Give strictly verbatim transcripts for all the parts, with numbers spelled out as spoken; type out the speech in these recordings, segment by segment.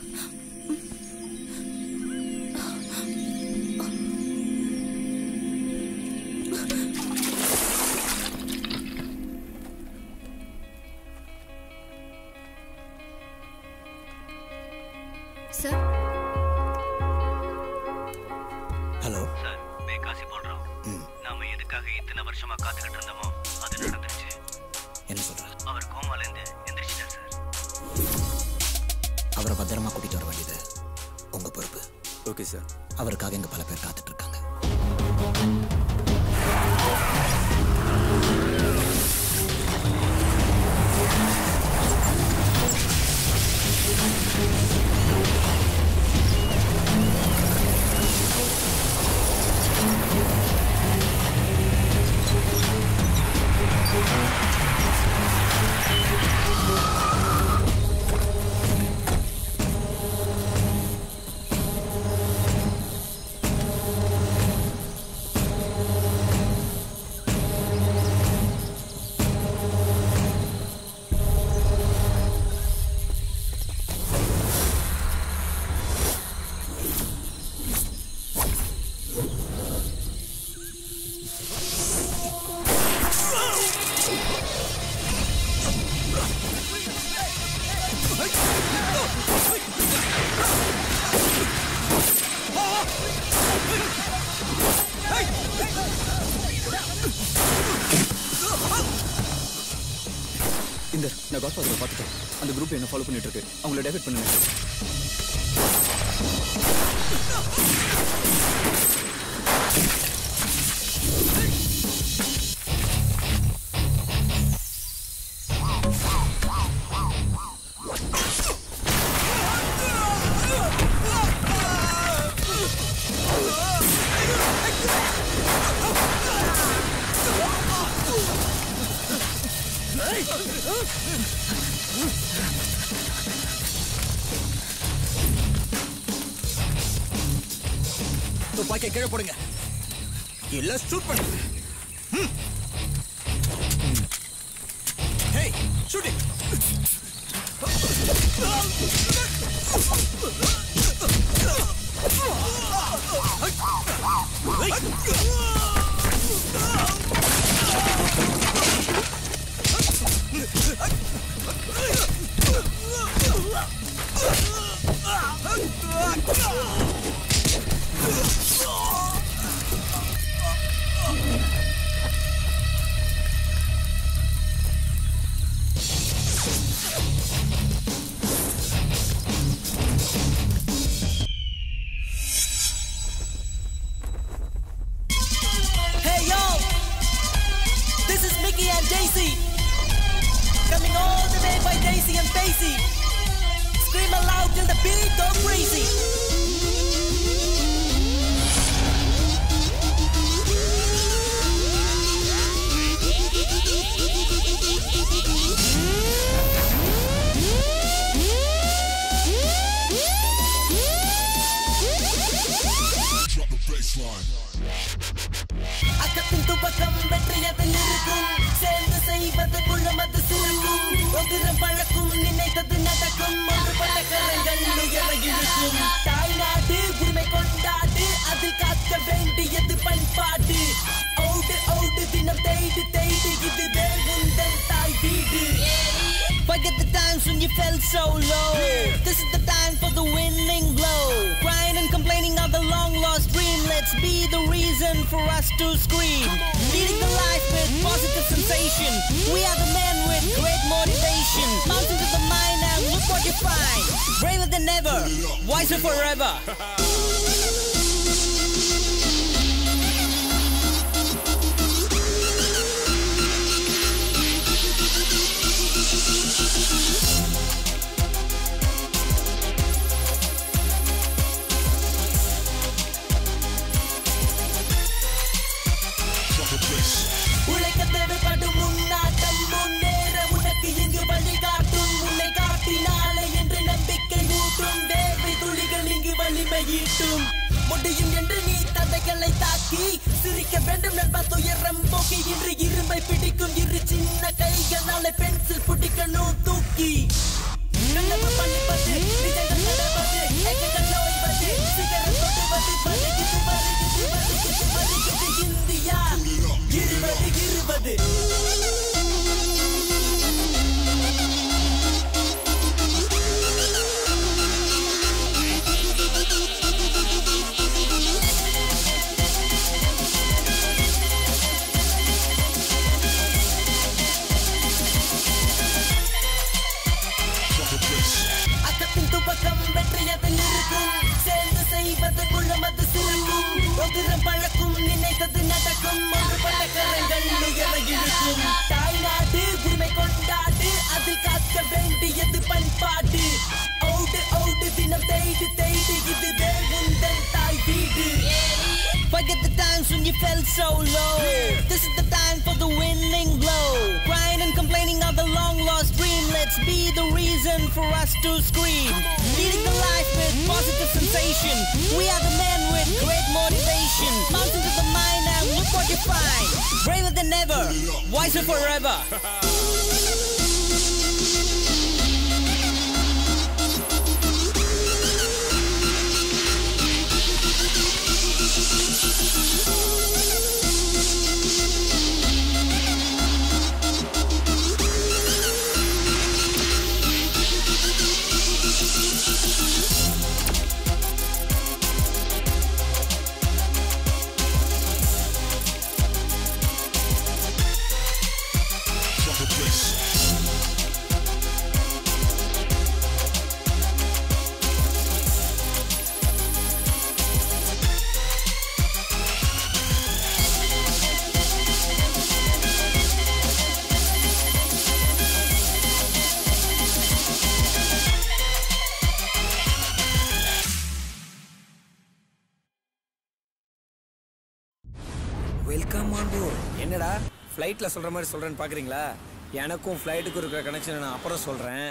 Sir hello sir, பேகாசி போல் ரहा हूं. நாம எதுக்காக இத்தனை வருஷமா காத்துக்கிட்டு இருந்தோமோ அது நடந்துருச்சு. என்ன சொல்ற? அவர் கோமால இருந்து எந்திரிச்சிட்டார் சார். அவரை பத்திரமா கூட்டிட்டு வர வேண்டியது உங்க பொறுப்பு. Okay sir. அவருக்காக இங்க பல பேர் காத்துட்டு இருக்காங்க. இந்த நான் காட்ஃபாதரை பார்த்துட்டேன். அந்த குரூப் என்ன ஃபாலோ பண்ணிட்டு இருக்கு. அவங்கள டைவர்ட் பண்ணுங்க. துப்பாக்கியை கீழே போடுங்க, இல்ல ஷூட் பண்ணுங்க. Hey, shooting. Coming all the way by Daisy and Daisy. Scream aloud till the beat go crazy. Drop the baseline. அக்கத்தின் துவக்கம் வெற்றியதில் இருக்கும். சேர்ந்து செய்வதற்குள்ள மது சிறக்கும். ஒதிரம் பழக்கும் நினைத்தது நடக்கும். ஒன்றுபட்ட கரங்கள் உயர இருக்கும். தாய்நாடு உரிமை கொண்டாடு, அதில் காக்க வேண்டியது பண்பாடு. ஓடு ஓடு தினம் தேடு தேடு, இதுவே உந்தன் தாய் வீடு. Forget the times when you felt so low. This is the time for the winning blow. Crying and complaining of the long lost dream. Let's be the reason for us to scream. Leading the life with positive sensation. We are the men with great motivation. Mountain to the mind and look what you find. Braver than ever, wiser forever. உழைக்க தேவைப்படும் முன்னாட்டம், முன்னேற உனக்கு இங்கு வழிகாட்டும். உன்னை காட்டினாலே என்று நம்பிக்கை ஊட்டும். வேர்வை துளிகள் இங்கு வலிமையீட்டும். முடியும் என்று நீ தடைகளை தாக்கி சிரிக்க வேண்டும் நண்பா, துயரம் போக்கி. இன்று இரும்பை பிடிக்கும் இரு சின்ன கைகளாலே பென்சில் பிடிக்கணும் தூக்கி. நல்லவ பண்ணிப்பது நிஜங்கள் நடவ when you felt so low. This is the time for the winning blow. Crying and complaining of the long lost dream. Let's be the reason for us to scream. Leading the life with positive sensation. We are the men with great motivation. Bounce into the mind and look what you find. Braver than ever, wiser forever. Welcome on board. என்னடா ஃப்ளைட்ல சொல்ற மாதிரி சொல்றேன்னு பாக்குறீங்களா? எனக்கும் ஃப்ளைட்டுக்கும் இருக்கிற கனெக்ஷனை நான் அப்புறம் சொல்றேன்.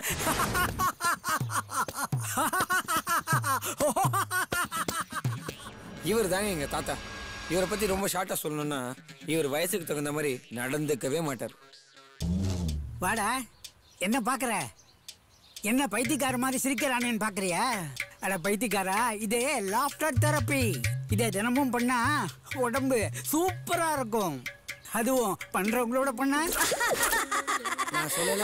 இவர் தாங்க எங்க தாத்தா. இவரை பத்தி ரொம்ப ஷார்ட்டா சொல்லணும்னா இவர் வயசுக்கு தகுந்த மாதிரி நடந்துக்கவே மாட்டார். வாடா, என்ன பாக்குற? என்ன பைத்தியக்கார மாதிரி சிரிக்கிறானேன்னு பாக்குறியா? அட பைத்தியக்காரா, இதே லாஃப்டர் தெரப்பி. இதே தினமும் பண்ணா உடம்பு சூப்பரா இருக்கும். அதுவும் பண்றவங்களோட பண்ணா நான் சொல்லல.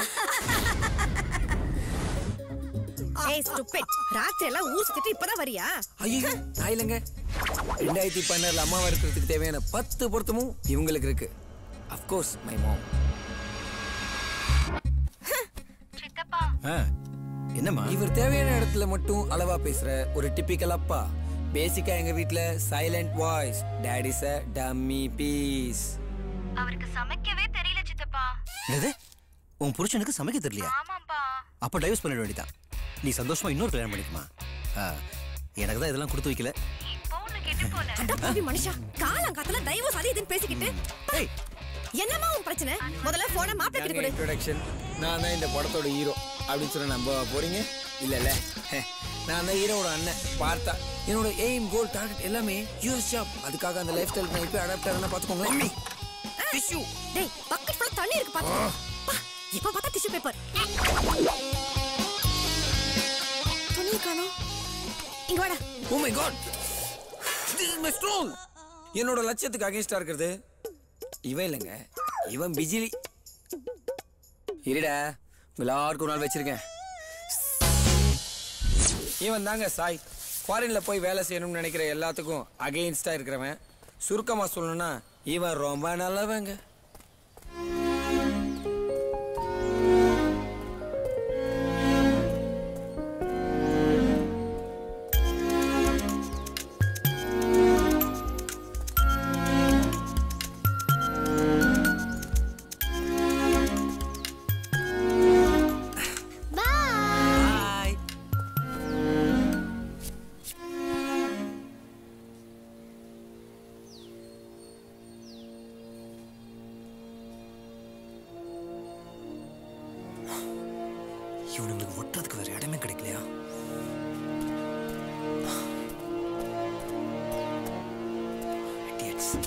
ஏய் ஸ்டூபிட், ராத்திரி எல்லாம் ஊர் சுத்திட்டு இப்பதான் வரியா? ஐயோ நான் இல்லைங்க. ரெண்டாயிரத்தி பதினாறுல அம்மாவா இருக்கிறதுக்கு தேவையான பத்து பொருத்தமும் இவங்களுக்கு இருக்கு. Of course my mom. என்னம்மா? இவர் தேவையான இடத்துல மட்டும் அளவா பேசுற ஒரு டிபிக்கல் அப்பா. பேசிக்கா எங்க வீட்ல silent voice. Daddy is a dummy piece. அவருக்கு சமைக்கவே தெரியல சித்தப்பா. என்னது? உன் புருஷனுக்கு சமைக்க தெரியலையா? ஆமாப்பா. அப்ப டைவர்ஸ் பண்ணிட வேண்டியதான். நீ சந்தோஷமா இன்னொரு கல்யாணம் பண்ணிக்குமா? எனக்கு தான் இதெல்லாம் கொடுத்து வைக்கல. இப்போ உன்னை கெட்டு போல. அட பாவி மனுஷா, காலங்காத்துல டைவர்ஸ் அது இதுன்னு பேசிக்கிட்டு. ஏய், என்னமா உன் பிரச்சனை? முதல்ல போனை மாப்பிள்ளை கிட்ட கொடு. இன்ட்ரோடக்ஷன். நான் தான் இந்த படத்தோட ஹீரோ அப்படின்னு சொன்ன நம்ப போறீங்க? இல்ல நான் அந்த ஹீரோட அண்ணன் பார்த்தா. என்னோட எய்ம் கோல் டார்கெட் எல்லாமே யூஎஸ் ஜாப். அதுக்காக அந்த லைஃப் ஸ்டைல் நான் இப்போ அடாப்ட் ஆகணும் பாத்துக்கோங்களேன். டிஷ்யூ. டேய், பக்கெட் ஃபுல்லா தண்ணி இருக்கு பாத்து. பா, இப்போ பார்த்தா டிஷ்யூ பேப்பர். துணி காணோம். இங்க வாடா. Oh my god. This is my stroll. என்னோட லட்சியத்துக்கு அகைன்ஸ்டா இருக்குது இவன் இல்லைங்க, இவன் பிஜிலி. இருடா, எல்லாருக்கும் ஒரு நாள் வச்சிருக்கேன். இவன் தாங்க சாய். ஃபாரின்ல போய் வேலை செய்யணும்னு நினைக்கிற எல்லாத்துக்கும் அகைன்ஸ்டா இருக்கிறவன். சுருக்கமா சொல்லணும்னா இவன் ரொம்ப நல்லவங்க. இவனுங்களுக்கு ஒட்டுறதுக்கு வேற இடமே கிடைக்கலையா? Idiots.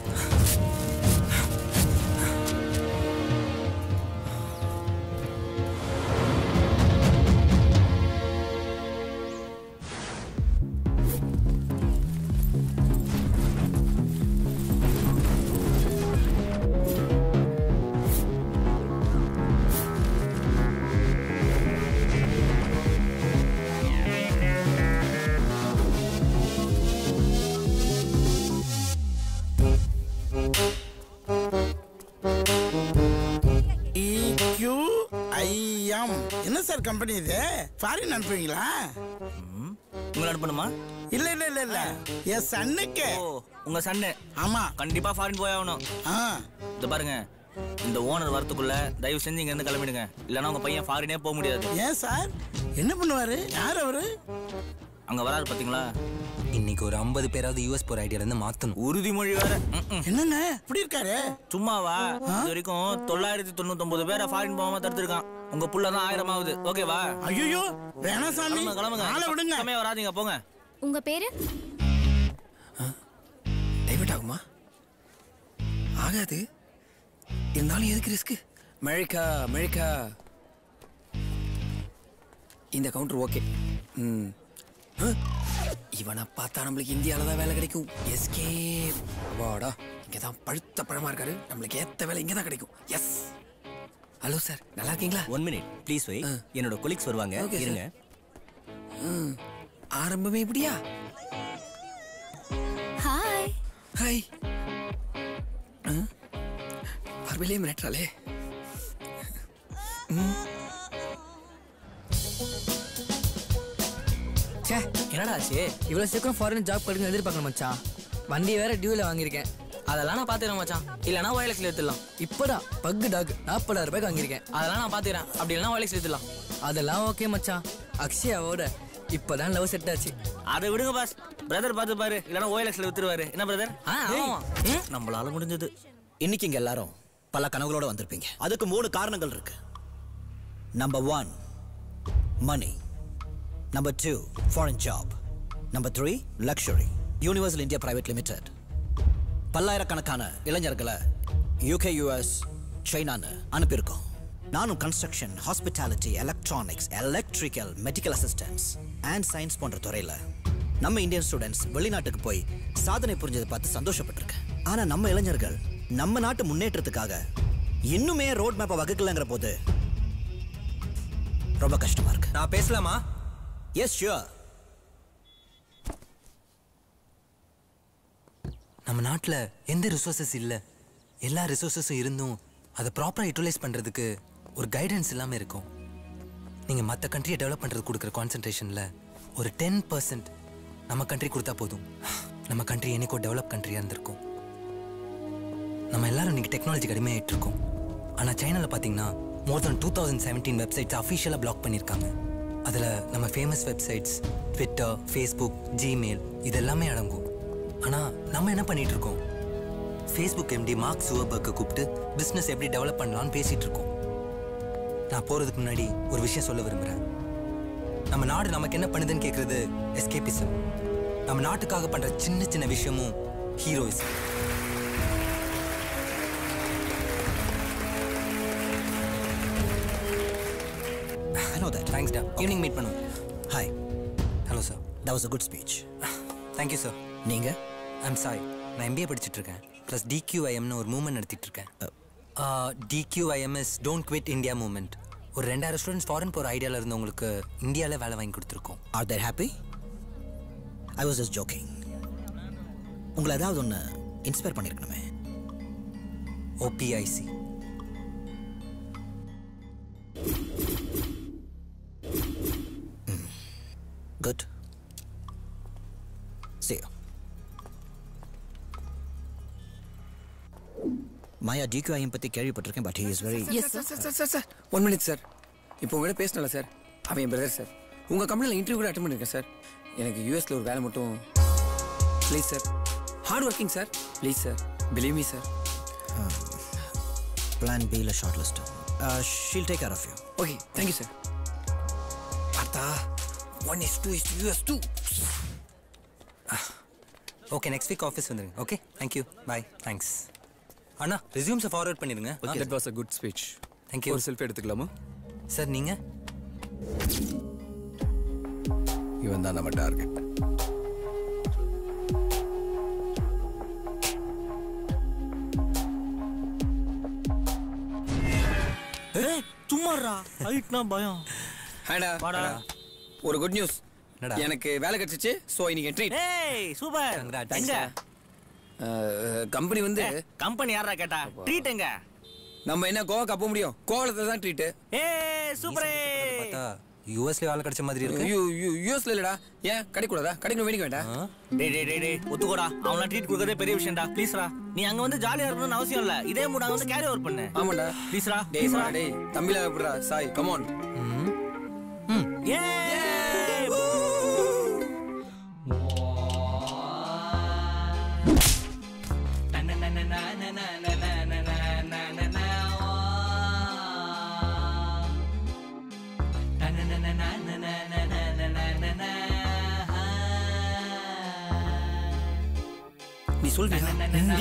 என்ன சார் கம்பெனி இது? ஃபாரின் அனுப்புவீங்களா? உங்களை அனுப்பணுமா? இல்ல இல்ல இல்ல இல்ல என் சன்னுக்கு. உங்க சன்னு? ஆமா. கண்டிப்பா ஃபாரின் போய் ஆகணும். இத பாருங்க, இந்த ஓனர் வரத்துக்குள்ள தயவு செஞ்சு இங்க இருந்து கிளம்பிடுங்க. இல்லன்னா உங்க பையன் ஃபாரினே போக முடியாது. ஏன் சார்? என்ன பண்ணுவாரு? யார் அவரு? அங்க வராரு பாத்தீங்களா? இன்னைக்கு ஒரு ஐம்பது பேராவது யூஎஸ் போற ஐடியால இருந்து மாத்தணும். உறுதிமொழி வேற. என்னங்க இப்படி இருக்காரு? சும்மாவா? இது வரைக்கும் தொள்ளாயிரத்தி தொண்ணூத்தி ஒன்பது பேரை ஃபாரின் போகாம தடுத்திருக்கான். உங்க புள்ளதான் ஆயிரம் ஆகுது. ஓகேவா? ஐயோ வேணாம் சாமி, கிளம்புங்க. ஆளை விடுங்க. சமய வராதீங்க, போங்க. உங்க பேரு? டைவர்ட் ஆகுமா? ஆகாது. இருந்தாலும் எதுக்கு ரிஸ்க்? மெழிக்கா மெழிக்கா இந்த கவுண்டர் ஓகே. ம் இவனை பார்த்தா நம்மளுக்கு இந்தியாவில் தான் வேலை கிடைக்கும். எஸ்கே வாடா, இங்கே தான் பழுத்த பழமா இருக்காரு. நம்மளுக்கு ஏற்ற வேலை இங்கே தான் கிடைக்கும். எஸ். ஹலோ சார், நல்லா இருக்கீங்களா? ஒன் மினிட் ப்ளீஸ் வை. என்னோட கொலீக்ஸ் வருவாங்க, இருங்க. ஆரம்பமே இப்படியா? ஹாய். ஹாய். பார்வையிலே மிரட்டுறாளே. என்னடா ஆச்சு? இவ்வளோ சீக்கிரம் ஃபாரின் ஜாப் கிடைக்கும் எதிர்பார்க்கணும் மச்சான். வண்டி வேற டியூவில் வாங்கியிருக்கேன். அதெல்லாம் நான் பாத்துக்கிறேன் மச்சான். இல்லைன்னா ஓஎல்எக்ஸ்ல எடுத்துடலாம். இப்போடா பக்கு டாக் நாற்பதாயிரம் ரூபாய்க்கு வாங்கியிருக்கேன். அதெல்லாம் நான் பாத்துக்கிறேன். அப்படி இல்லைன்னா ஓஎல்எக்ஸ்ல எடுத்துடலாம். அதெல்லாம் ஓகே மச்சான். அக்ஷயாவோட இப்போதான் லவ் செட் ஆச்சு. அதை விடுங்க பாஸ். பிரதர் பார்த்து பாரு, இல்லைன்னா ஓஎல்எக்ஸ்ல வித்துருவாரு. என்ன பிரதர்? நம்மளால முடிஞ்சது. இன்னைக்கு இங்க எல்லாரும் பல கனவுகளோட வந்திருப்பீங்க. அதுக்கு மூணு காரணங்கள் இருக்கு. Number one, money. Number two, foreign job. Number three, luxury. Universal India private limited பல்லாயிரக்கணக்கான இளைஞர்களை யூகே, யூஎஸ், சைனான்னு அனுப்பியிருக்கோம். நானும் construction, hospitality, electronics, electrical, medical assistance and science போன்ற துறையில் நம்ம இந்தியன் ஸ்டூடெண்ட்ஸ் வெளிநாட்டுக்கு போய் சாதனை புரிஞ்சதை பார்த்து சந்தோஷப்பட்டிருக்கேன். ஆனா நம்ம இளைஞர்கள் நம்ம நாட்டு முன்னேற்றத்துக்காக இன்னுமே ரோட் மேப்பை வகுக்கலங்கிற போது ரொம்ப கஷ்டமா இருக்கு. நான் பேசலாமா? Yes sure. நம்ம நாட்டில் எந்த ரிசோர்ஸஸ் இல்லை. எல்லா ரிசோர்ஸஸும் இருந்தும் அதை ப்ராப்பராக யூட்டிலைஸ் பண்ணுறதுக்கு ஒரு கைடன்ஸ் இல்லாமல் இருக்கும். நீங்கள் மற்ற கண்ட்ரியை டெவலப் பண்ணுறது கொடுக்குற கான்சன்ட்ரேஷனில் ஒரு டென் பர்சன்ட் நம்ம கண்ட்ரி கொடுத்தா போதும். நம்ம கண்ட்ரி என்னைக்கோ டெவலப் கண்ட்ரியாக இருந்திருக்கும். நம்ம எல்லாரும் இன்னைக்கு டெக்னாலஜி கடுமையாகிட்டு இருக்கோம். ஆனால் சைனாவில் பார்த்தீங்கன்னா more than two thousand seventeen websites அஃபிஷியலாக பிளாக் பண்ணியிருக்காங்க. அதில் நம்ம famous websites, Twitter, Facebook, Gmail இது எல்லாமே அடங்கும். ஆனால் நம்ம என்ன பண்ணிட்டு இருக்கோம்? ஃபேஸ்புக் எம்டி மார்க் ஜுக்கர்பர்க்கை கூப்பிட்டு பிஸ்னஸ் எப்படி டெவலப் பண்ணலாம்னு பேசிகிட்டு இருக்கோம். நான் போகிறதுக்கு முன்னாடி ஒரு விஷயம் சொல்ல விரும்புகிறேன். நம்ம நாடு நமக்கு என்ன பண்ணுதுன்னு கேட்குறது எஸ்கேபிசம். நம்ம நாட்டுக்காக பண்ணுற சின்ன சின்ன விஷயமும் heroism. I know that. Thanks, Dan. Okay. Evening meet பண்ணுவோம். Hi. Hello, sir. That was a good speech. Thank you, sir. நீங்க? I'm sorry. நான் எம்பிஏ படிச்சுட்டு இருக்கேன். ப்ளஸ் டிக்யூஐஎம்னு ஒரு மூவ்மெண்ட் நடத்திட்டு இருக்கேன். DQIM is don't quit India movement. ஒரு ரெண்டாயிரம் ஸ்டூடெண்ட்ஸ் ஃபாரின் போகிற ஐடியாவில் இருந்தவங்களுக்கு இந்தியாவில் வேலை வாங்கி கொடுத்துருக்கோம். Are there happy? I was just joking. உங்களை ஏதாவது ஒன்று இன்ஸ்பயர் பண்ணியிருக்கணுமே. OBIC. Good. See you. Maya DQIM பற்றி கேள்விப்பட்டிருக்கேன். But he is very yes sir sir sir sir one minute sir. இப்போ உங்கள்கிட்ட பேசினால சார், அவன் என் பிரதர் சார். உங்கள் கம்பெனியில் இன்டர்வியூ கூட அட்டன் பண்ணியிருக்கேன் சார். எனக்கு யூஎஸில் ஒரு வேலை மட்டும் please sir. Hard working sir, please sir, believe me sir. Plan பியில் short list. She'll take care of you. Okay, thank you sir. Partha one is two is US two. Okay, next week office வந்துடுங்க. Okay, thank you, bye. Thanks. அண்ணா, ரெஸ்யூம்ஸை forward பண்ணிடுங்க. Okay, that was a good speech. Thank you. ஒரு selfie எடுத்துக்கலாமா? Sir நீங்க? இவன் தான் நம்ம டார்கெட். ஏய் சும்மாடா, ஹைட்னா பயம். ஹேடா வாடா. ஒரு குட் நியூஸ். எனக்கு வேலை கிடைச்சிச்சு. ஸோ இன்னைக்கு ட்ரீட். ஏய் சூப்பர். எங்க கம்பெனி வந்து கம்பெனி யாரா கேட்டா? ட்ரீட் எங்க? நம்ம என்ன கோவாக்கு போக முடியும்? கோவலத்துல தான் ட்ரீட். ஏய் சூப்பரே. பார்த்தா யூஎஸ்ல வேலை கிடைச்ச மாதிரி இருக்கு. யூ யூ யூஎஸ்ல இல்லடா. ஏன் கிடைக்கூடாதா? கிடைக்கணும் வேண்டிக்க வேண்டாம். டேய் டேய் டேய் டேய் ஒத்துக்கோடா. அவங்கள ட்ரீட் கொடுக்கறதே பெரிய விஷயம்டா. ப்ளீஸ்ரா. நீ அங்க வந்து ஜாலியா இருக்கணும்னு அவசியம் இல்ல. இதே மூட அங்க வந்து கேரி ஓவர் பண்ணு. ஆமாடா. ப்ளீஸ்ரா. டேய் வா டேய். தம்பில எப்படிடா? Sai come on. ம். ஏய். நீ சொல்றியா?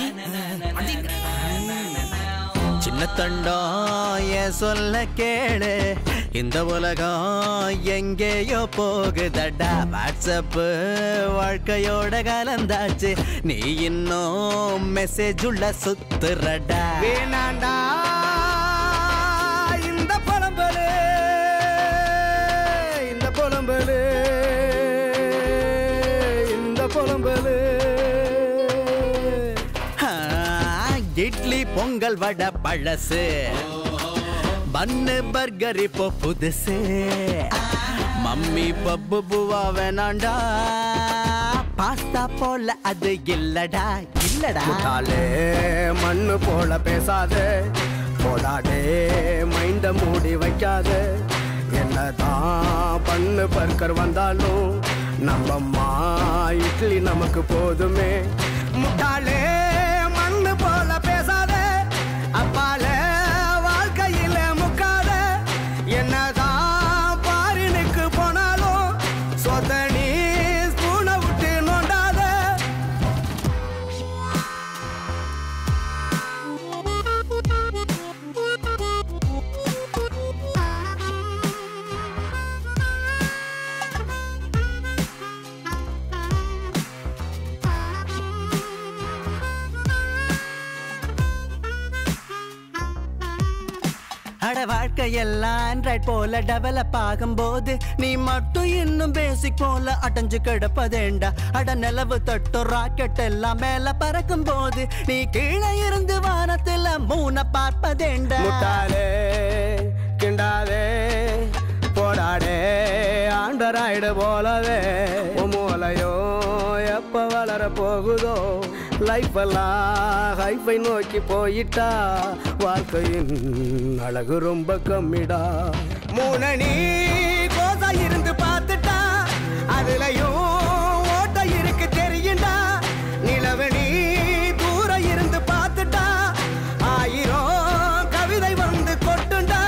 சின்ன தண்டம் என் சொல்ல கேளு, இந்த உலகம் எங்கேயோ போகுதடா. வாட்ஸ்அப் வாழ்க்கையோட கலந்தாச்சு, நீ இன்னும் மெசேஜ் உள்ள சுத்துறடா. வேணாண்டா இந்த புலம்பலு, இந்த புலம்பலு, இந்த புலம்பலு. இட்லி பொங்கல் வடை பழசு, பன்னு பர்கர் இப்போ புதுசு. மம்மி பப்பு பூவா வேணாண்டா, பாஸ்தா போல அது இல்லடா இல்லடா. முட்டாளே மண்ணு போல பேசாதே, போடாடே மைண்ட மூடி வைக்காதே. என்னதான் பண்ணு பர்கர் வந்தாலும் நம்மம்மா இட்லி நமக்கு போதுமே. முட்டாளே மண்ணு போல பேசாதே, அப்பால வாழ்க்கையில முக்காத. என்னதான் பாரினுக்கு போனாலும் சொத்தனி ஸ்பூனை விட்டு நோண்டாத. அட வாழ்க்கையெல்லாம் ஆண்ட்ராய்ட் போல டெவலப் ஆகும்போது நீ மட்டும் இன்னும் பேசிக் போல அடைஞ்சு கிடப்பதேண்டா. அட நிலவு தட்டு ராக்கெட் எல்லாம் மேல பறக்கும் போது நீ கீழே இருந்து வானத்துல மூண பார்ப்பதேண்டா. முட்டாளே கிண்டாதே, போடாடே ஆண்டராய்டு போலவே. மூலையோ எப்ப வளர போகுதோ, லைஃப் எல்லாம் ஹைஃபை நோக்கி போயிட்டா. வாழ்க்கையின் அழகு ரொம்ப கம்மிடா. மூணனி கோசா இருந்து பார்த்துட்டா, அதுலயும் ஓட்ட இருக்கு தெரியுண்டா. நிலவனி தூர இருந்து பார்த்துட்டா, ஆயிரம் கவிதை வந்து கொட்டுண்டா.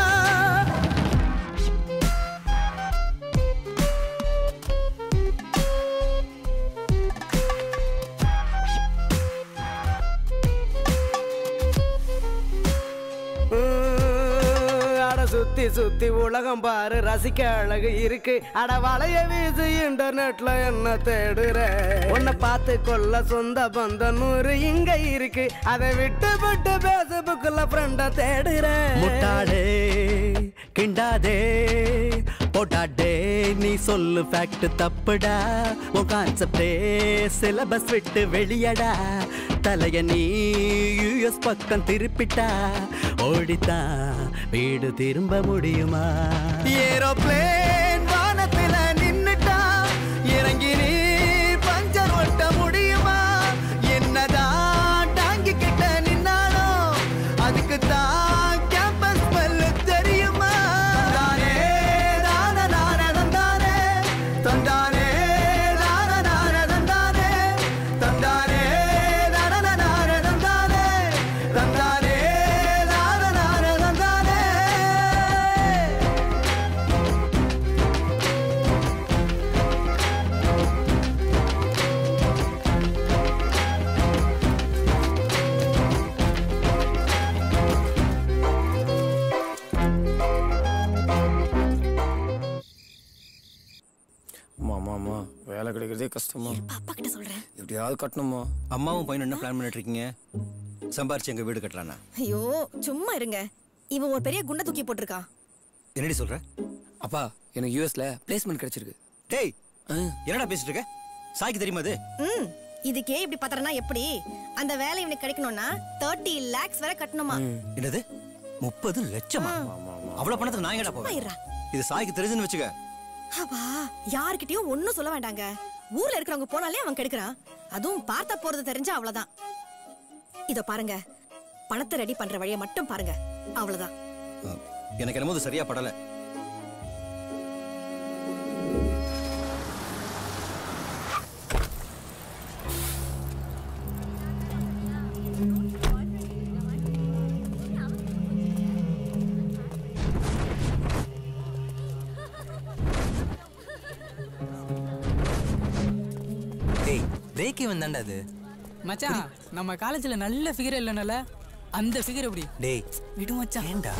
சுத்தி சுத்தி உலகம் பாரு, ரசிக்க அழகு இருக்கு. அட வளைய வீசு இன்டர்நெட்ல என்ன தேடுற? உன்னை பார்த்து கொள்ள சொந்த பந்த நூறு இங்க இருக்கு. அதை விட்டு விட்டு பேஸ்புக்ல ஃப்ரெண்ட தேடுற. முட்டாளே கிண்டாதே, போட்டாடே நீ சொல்லு ஃபேக்ட் தப்புடா. உன் கான்செப்டே சிலபஸ் விட்டு வெளியடா. தலைய நீ யூஎஸ் பக்கம் திருப்பிட்டா, ஓடித்தான் வீடு திரும்ப முடியுமா? ஏரோப்ளேன் வானத்துல நின்னுட்டா, இறங்கி நீ பஞ்சர் ஒட்ட முடியுமா? என்னதான் டாங்கி கிட்ட நின்னாலும் அதுக்கு தான் கேம்பஸ் ஸ்மெல் தெரியுமா? தானே தான நான தந்தானே, தந்தானே தான நான தந்தானே, தந்தானே தான நான தந்தானே, தந்தானே தான நான தந்தானே. அம்மா அம்மா வேலை கிடைக்கிறதே கஷ்டமா. அப்பா கிட்ட சொல்றேன். எப்படியாவது கட்டணுமா? அம்மாவும் பையனும் என்ன பிளான் பண்ணிட்டு இருக்கீங்க? சம்பாரிச்சு எங்க வீடு கட்டலானா? ஐயோ சும்மா இருங்க, இவன் ஒரு பெரிய குண்டை தூக்கி போட்டிருக்கான். என்னடி சொல்ற? அப்பா எனக்கு யூஎஸ்ல பிளேஸ்மெண்ட் கிடைச்சிருக்கு. டேய் என்னடா பேசிட்டு இருக்க? சாய்க்கு தெரியுமா அது? ம் இதுக்கே இப்படி பத்தறனா எப்படி? அந்த வேலை இவனுக்கு கிடைக்கணும்னா முப்பது லாக்ஸ் வரை கட்டணுமா? என்னது முப்பது லட்சமா? அவ்வளவு பணத்துக்கு நான் எங்கடா போவேன்? இது சாய்க்கு தெரிஞ்சுன்னு வச்சுக்க. அப்பா யார்கிட்டயும் ஒன்னும் சொல்ல வேண்டாங்க. ஊர்ல இருக்கிறவங்க போனாலே அவன் கெடுக்கிறான். அதுவும் பார்த்தா போறது தெரிஞ்சா அவ்வளவுதான். இதோ பாருங்க, பணத்தை ரெடி பண்ற வழியை மட்டும் பாருங்க, அவ்வளவுதான். எனக்கு என்னமோ அது சரியா படல. பிரேக் ஈவன் தான்டா அது. மச்சான் நம்ம காலேஜ்ல நல்ல ஃபிகர் இல்லனால அந்த ஃபிகர் எப்படி? டேய் விடு மச்சான். ஏன்டா?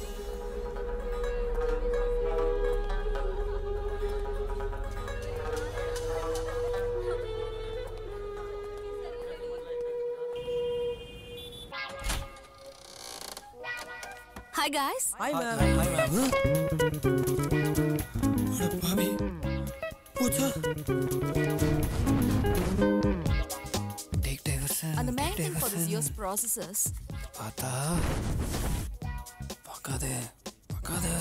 Hi guys. Hi ma'am. Hi ma'am. अरे भाभी पूछो. Take diversion. And the main thing for this year's processes. पाता. पकादे. पकादे.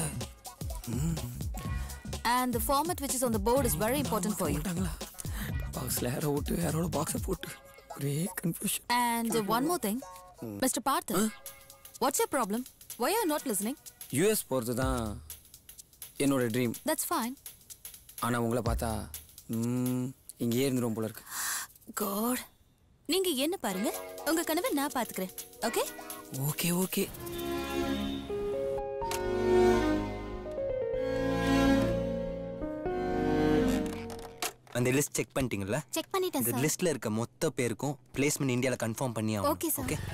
And the format which is on the board is very important for you. Box la hero ut hero box put. Great confusion. And uh, one more thing. Mister Partha. Huh? What's your problem? Why are you not listening? U S போறது தான் என்னோட dream. That's fine. ஆனா உங்களை பார்த்தா இங்கே இருந்துரும் போல இருக்கு. God. நீங்க என்ன பாருங்க. உங்க கனவை நான் பாத்துக்கிறேன். ஓகே? Okay okay. அந்த லிஸ்ட் செக் பண்ணிட்டீங்களா? செக் பண்ணிட்டேன் சார். இந்த லிஸ்ட்ல இருக்க மொத்த பேருக்கும் பிளேஸ்மென்ட் இந்தியால கன்ஃபார்ம் பண்ணி ஆகும். Okay sir. Okay.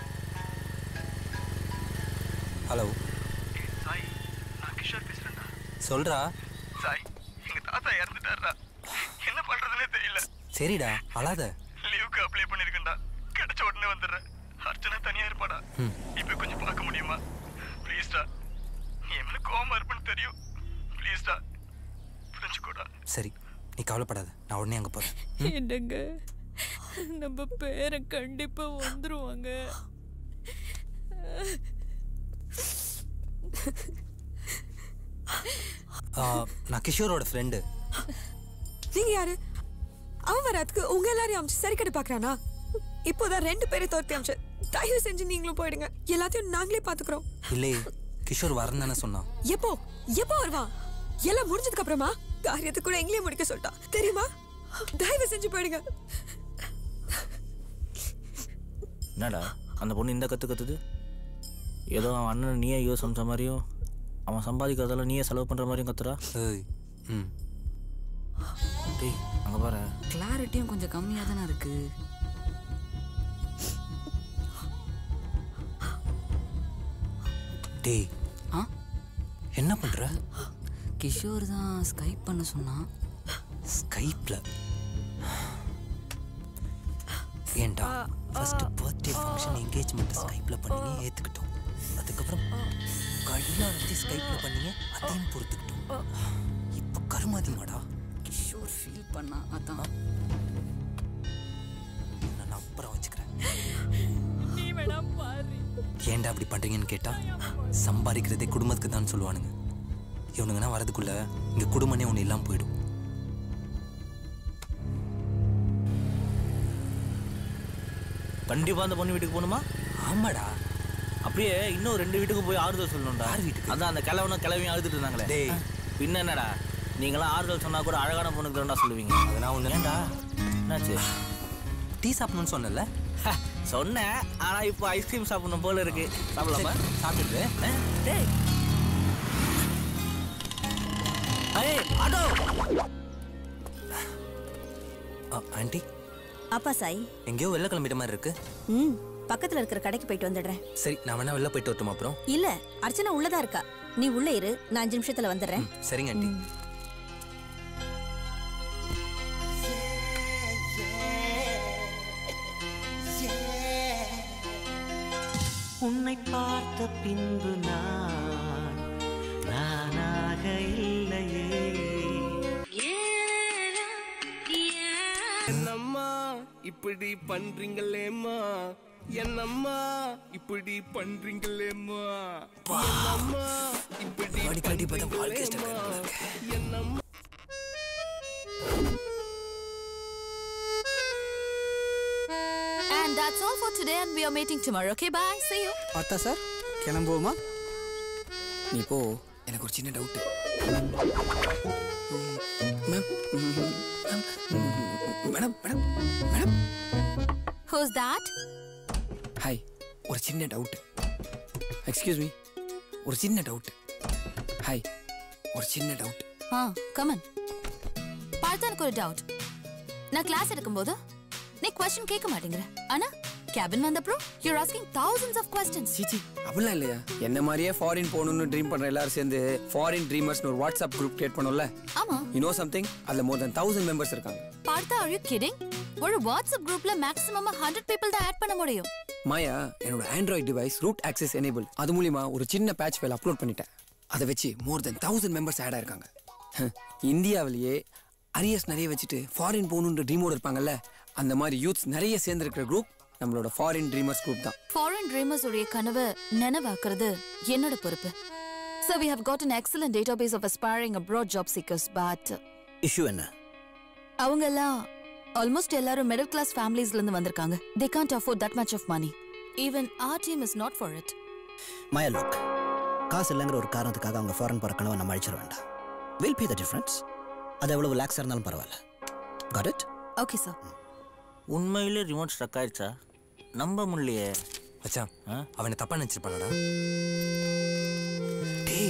Hello Sai, நான் கிஷோர் பேசுறேன்டா. சொல்றா. சாய், எங்க தாத்தா இறந்துட்டாரா. என்ன பண்றதுனே தெரியல. சரிடா, அழாத. லீவுக்கு அப்ளை பண்ணிருக்கேன்டா. கிடைச்ச உடனே வந்துடுறேன். அர்ச்சனா தனியா இருப்பாடா. இப்போ கொஞ்சம் பார்க்க முடியுமா? ப்ளீஸ்டா. நீ என்ன கோவமா இருப்பேன்னு தெரியும். ப்ளீஸ்டா. புரிஞ்சுக்கோடா. சரி, நீ கவலைப்படாத. நான் உடனே அங்க போறேன். என்னங்க, நம்ம பேரை கண்டிப்பா வந்துருவாங்க. நான் கிஷோரோட ஃப்ரெண்டு. நீங்க யாரு? அவன் வராதுக்கு உங்க எல்லாரையும் அமிச்சு சரி கட்டு பாக்குறானா? இப்போதான் ரெண்டு பேரை தோர்த்தி அமிச்சு. தயவு செஞ்சு நீங்களும் போயிடுங்க. எல்லாத்தையும் நாங்களே பாத்துக்கிறோம். இல்லையே, கிஷோர் வரேன் தானே சொன்னான். எப்போ எப்போ வருவான்? எல்லாம் முடிஞ்சதுக்கு அப்புறமா காரியத்தை கூட எங்களையே முடிக்க சொல்லிட்டான் தெரியுமா? தயவு செஞ்சு போயிடுங்க. என்னடா அந்த பொண்ணு இந்த கத்து கத்துது? ஏதோ அவன் அண்ணன் நீயே யூஸ் சமைச்ச மாதிரியும் அவன் சம்பாதிக்கிறதெல்லாம் நீயே செலவு பண்ணுற மாதிரியும் கத்துறா. ம் டேய் அங்கே பாரு, கிளாரிட்டியும் கொஞ்சம் கம்மியாக தானே இருக்கு. டேய் ஆ என்ன பண்ணுற? கிஷோர் தான் ஸ்கைப் பண்ண சொன்னான். ஸ்கைப்ல ஏன்டா ஃபர்ஸ்ட் பர்த்டே ஃபங்க்ஷன் என்கேஜ்மெண்ட் ஸ்கைப்ல பண்ணி ஏத்துக்கிட்டோம். அதுக்கப்புறம் கல்யாணத்தை ஸ்கைப்ல பண்ணீங்க, அதையும் பொறுத்துக்கிட்டோம். இப்போ கருமாதிமாடா. கிஷோர் ஃபீல் பண்ணா அதான். நான் அப்புறம் வச்சுக்கிறேன். நீ வேணா பாரு. ஏன்டா அப்படி பண்றீங்கன்னு கேட்டா சம்பாதிக்கிறதே குடும்பத்துக்கு தான் சொல்லுவானுங்க. இவனுங்கன்னா வரதுக்குள்ள இங்க குடும்பமே ஒன்று இல்லாமல் போயிடும். கண்டிப்பா அந்த பொண்ணு வீட்டுக்கு போகணுமா? ஆமாடா. அப்படியே இன்னும் ரெண்டு வீட்டுக்கு போய் ஆறுதல் சொல்லணும்டா. யார் வீட்டுக்கு? அதான் அந்த கிழவனும் கிளவியும் அழுதுட்டு இருந்தாங்களே. டேய் பின்ன என்னடா, நீங்களாம் ஆறுதல் சொன்னா கூட அழகான பொண்ணுக்கு தான்டா சொல்லுவீங்க. அதெல்லாம் ஒன்று ஏன்டா என்னாச்சு? டீ சாப்பிடணும்னு சொன்னல. சொன்னேன், ஆனா இப்போ ஐஸ்கிரீம் சாப்பிடணும் போல இருக்கு. சாப்பிடலாமா? சாப்பிட்டு டேய் ஏய் ஆட்டோ. ஆண்டி அப்பா சாய் எங்கேயோ வெளில கிளம்பிட்ட மாதிரி இருக்கு. ம் பக்கத்துல இருக்கிற கடைக்கு போயிட்டு வந்துடுறேன். சரி, நான் வேணா வெளில போயிட்டு வரட்டுமா? அப்புறம் இல்ல, அர்ச்சனா உள்ளதா இருக்கா. நீ உள்ள இரு, நான் அஞ்சு நிமிஷத்துல வந்துடுறேன். சரிங்க ஆண்டி. உன்னை பார்த்த பின்பு நான் நானாக இல்லையே. என்னம்மா இப்படி பண்றீங்களேம்மா, என்னம்மா இப்படி பண்றீங்களேம்மா, என்னம்மா இப்படி பண்றீங்களேம்மா, என்னம்மா. And that's all for today and we are meeting tomorrow. Okay, bye. See you. Partha sir, கிளம்புவோமா? நீ போ, எனக்கு ஒரு சின்ன doubt. Madam madam madam Who's that? Hi, ஒரு சின்ன டவுட். எக்ஸ்கியூஸ் மீ, ஒரு சின்ன டவுட். ஹாய், ஒரு சின்ன டவுட். Ah, come on. பார்த்தா எனக்கு ஒரு டவுட். நான் கிளாஸ் எடுக்கும்போது நீ क्वेश्चन கேட்க மாட்டேங்கற ஆனா கேபின் வந்த அப்புறம் you are asking thousands of questions. சீச்சி அப்படிலாம் இல்லையா? என்ன மாதிரியே ஃபாரின் போகணும்னு ட்ரீம் பண்ற எல்லாரும் சேர்ந்து ஃபாரின் ட்ரீமர்ஸ்னு ஒரு வாட்ஸ்அப் குரூப் கிரியேட் பண்ணோம்ல? ஆமா. You know something? அதுல மோர் தென் தௌசண்ட் மெம்பர்ஸ் இருக்காங்க. பார்த்தா are you kidding? ஒரு வாட்ஸ்அப் குரூப்ல மேக்ஸிமம் ஹண்ட்ரட் பீப்பிள் தான் ஆட் பண்ண முடியும். மாயா, என்னோட Android device root access enable. அது மூலமா ஒரு சின்ன பேட்ச் ஃபைல் அப்லோட் பண்ணிட்டேன். அதை வச்சு more than thousand members add ஆயிருக்காங்க. இந்தியாவிலேயே அரியர்ஸ் நிறைய வச்சுட்டு ஃபாரின் போகணுன்ற ட்ரீமோடு இருப்பாங்கல்ல, அந்த மாதிரி யூத்ஸ் நிறைய சேர்ந்துருக்கிற குரூப் நம்மளோட ஃபாரின் ட்ரீமர்ஸ் குரூப் தான். ஃபாரின் ட்ரீமர்ஸ் உடைய கனவை நினைவாக்குறது என்னோட பொறுப்பு. So we have got an excellent database of aspiring abroad job seekers, but issue என்ன? அவங்க எல்லாம் ஆல்மோஸ்ட் எல்லாரும் மிடில் கிளாஸ் ஃபேமிலிஸ்ல இருந்து வந்திருக்காங்க. They can't afford that much of money. Even our team is not for it. Maya, look, காசு இல்லைங்கிற ஒரு காரணத்துக்காக அவங்க ஃபாரின் போகிற கனவை நம்ம அழிச்சிட வேண்டாம். Will pay the difference. அது எவ்வளவு லேக்ஸாக இருந்தாலும் பரவாயில்ல. Got it? Okay sir. உண்மையிலே ரிமோட் ஸ்ட்ரக் ஆயிடுச்சா? நம்ப முடியலையே. மச்சான், அவனை தப்பா நினைச்சிருப்பானடா. டேய்,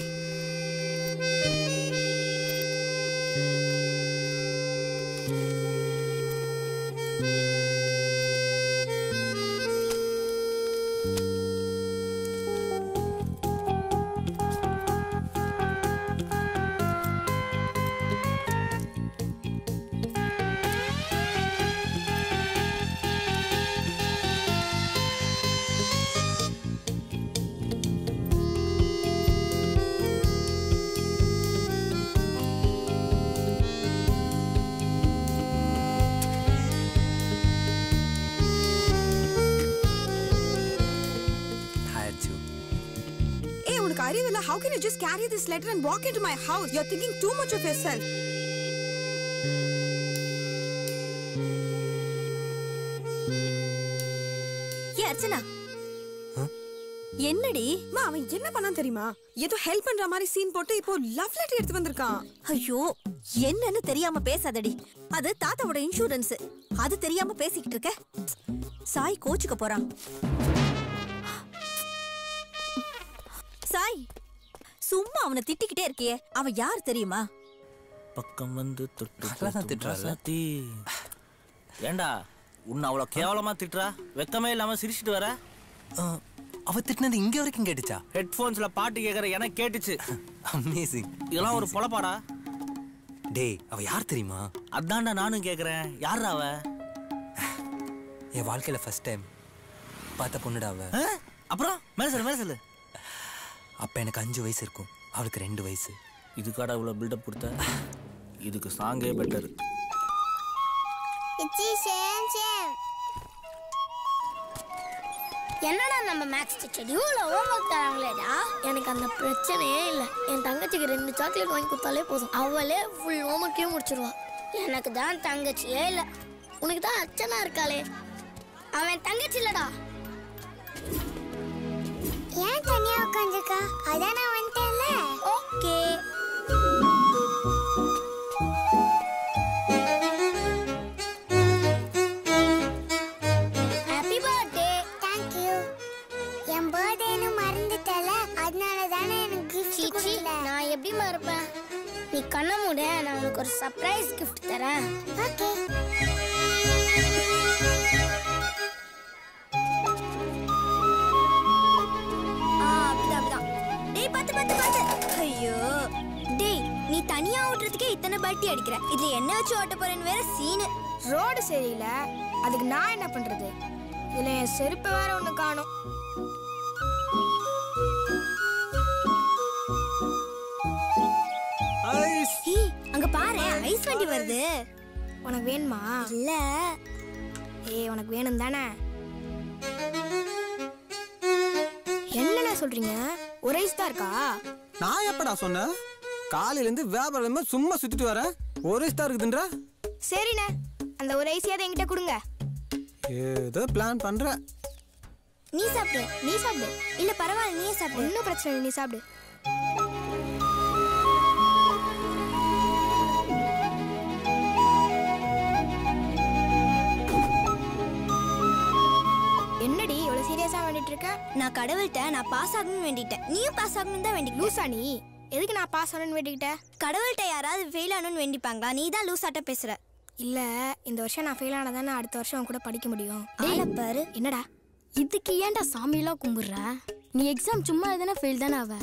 How can you just carry this letter and walk into my house? You're thinking too much of yourself. ஏ அர்ச்சனா, என்னடி? மா, அவன் என்ன பண்ணான் தெரியுமா? ஏதோ ஹெல்ப் பண்ற மாதிரி சீன் போட்டு இப்போ லவ் லெட்டர் எடுத்து வந்திருக்கான். ஐயோ, என்னன்னு தெரியாம பேசாதடி. அது தாத்தாவோட இன்சூரன்ஸ். அது தெரியாம பேசிக்கிட்டு இருக்க. சாய் கோச்சுக்க போறான். சாய், சும்மா அவனை திட்டிக்கிட்டே இருக்கியே. அவன் யார் தெரியுமா? பக்கம் வந்து தொட்டு திட்டுறாத்தி. ஏண்டா உன்னை அவ்வளோ கேவலமா திட்டுறா? வெக்கமே இல்லாம சிரிச்சிட்டு வர. அவ திட்டினது இங்க வரைக்கும் கேட்டுச்சா? ஹெட்ஃபோன்ஸ்ல பாட்டு கேட்கற எனக்கு கேட்டுச்சு. அமேசிங். இதெல்லாம் ஒரு பொழப்பாடா? டேய், அவ யார் தெரியுமா? அதான்டா நானும் கேட்குறேன். யாரா அவ? என் வாழ்க்கையில ஃபர்ஸ்ட் டைம் பார்த்த பொண்ணுடா அவ. அப்புறம் மேல சொல்லு மேல சொல்லு. அப்ப எனக்கு அஞ்சு வயசு இருக்கும், அவளுக்கு ரெண்டு வயசு. இதுக்காடா இவ்வளோ பில்டப் கொடுத்த? இதுக்கு சாங்கே பெட்டர். என்னடா நம்ம மேக்ஸ் டீச்சர் இவ்வளோ ஹோம்ஒர்க் தராங்களேடா? எனக்கு அந்த பிரச்சனையே இல்லை. என் தங்கச்சிக்கு ரெண்டு சாக்லேட் வாங்கி கொடுத்தாலே போதும், அவளே ஃபுல் ஹோம்ஒர்க்கையும் முடிச்சிருவா. எனக்கு தான் தங்கச்சியே இல்லை. உனக்கு தான் அச்சனா இருக்காளே. அவன் தங்கச்சி இல்லடா. ஏன் தனியா உட்காந்துருக்கா? அதான் நான் வந்துட்டேன்ல. Okay. Happy birthday. Thank you. என் பர்த்டேன்னு மறந்துட்டல, அதனால தானே எனக்கு கிஃப்ட் கொடுக்கல. நான் எப்படி மறப்பேன்? நீ கண்ண மூட, நான் உனக்கு ஒரு சர்ப்ரைஸ் கிஃப்ட் தரேன். ஓகே. ஐயோ, டேய், நீ தனியா ஓட்டுறதுக்கே இத்தனை பாட்டி அடிக்கிற. இதுல என்ன வச்சு ஓட்ட போறேன்னு வேற சீனு. ரோடு சரியில்லை, அதுக்கு நான் என்ன பண்றது? இதுல என் செருப்பு வேற ஒண்ணு காணும். அங்க பாரு, ஐஸ் வண்டி வருது. உனக்கு வேணுமா? இல்ல. ஏய், உனக்கு வேணும் தானே? என்னண்ணா சொல்றீங்க? ஒரு ஐஸ் தான் இருக்கா? நான் எப்படா சொன்னேன்? காலையில இருந்து வியாபாரம் சும்மா சுத்திட்டு வரேன், ஒரு ஐஸ் தான் இருக்குதுன்றா. சரிண்ணே, அந்த ஒரு ஐஸையாவது என்கிட்ட கொடுங்க. ஏதோ பிளான் பண்ற. நீ சாப்பிடு, நீ சாப்பிடு. இல்ல பரவாயில்ல, நீயே சாப்பிடு. ஒன்னும் பிரச்சனை இல்லை, நீ சாப்பிடு. என்னடி இவ்வளவு சீரியஸா வேண்டிட்டு இருக்க? நான் கடவுள்கிட்ட நான் பாஸ் ஆகணும்னு வேண்டிட்டேன். நீயும் பாஸ் ஆகணும்னு தான் வேண்டிக்க. லூசா நீ? எதுக்கு நான் பாஸ் ஆகணும்னு வேண்டிக்கிட்ட? கடவுள்கிட்ட யாராவது ஃபெயில் ஆகணும்னு வேண்டிப்பாங்களா? நீ தான் லூசாட்ட பேசுற. இல்ல இந்த வருஷம் நான் ஃபெயில் ஆனதானே அடுத்த வருஷம் அவன் கூட படிக்க முடியும். டேய் பாரு, என்னடா இதுக்கு ஏன்டா சாமியெல்லாம் கும்பிடுற? நீ எக்ஸாம் சும்மா எதுனா ஃபெயில் தானே ஆவ.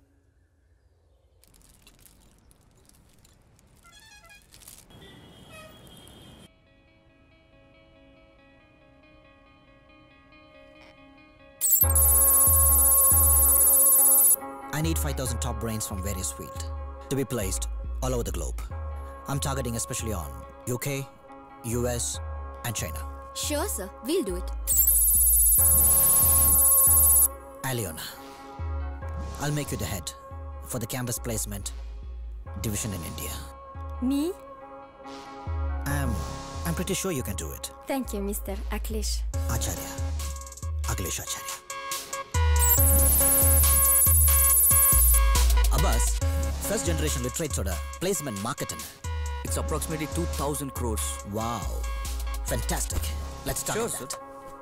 I need five thousand top brains from various fields to be placed all over the globe. I'm targeting especially on U K, U S, and China. Sure, sir. We'll do it. Aliona, I'll make you the head for the campus placement division in India. Me? I'm, I'm pretty sure you can do it. Thank you, Mister Akhilesh. Acharya. Akhilesh Acharya. Abbas, first generation literature placement marketing. It's approximately two thousand crores. Wow. Fantastic. Let's start Sure, with that. sir.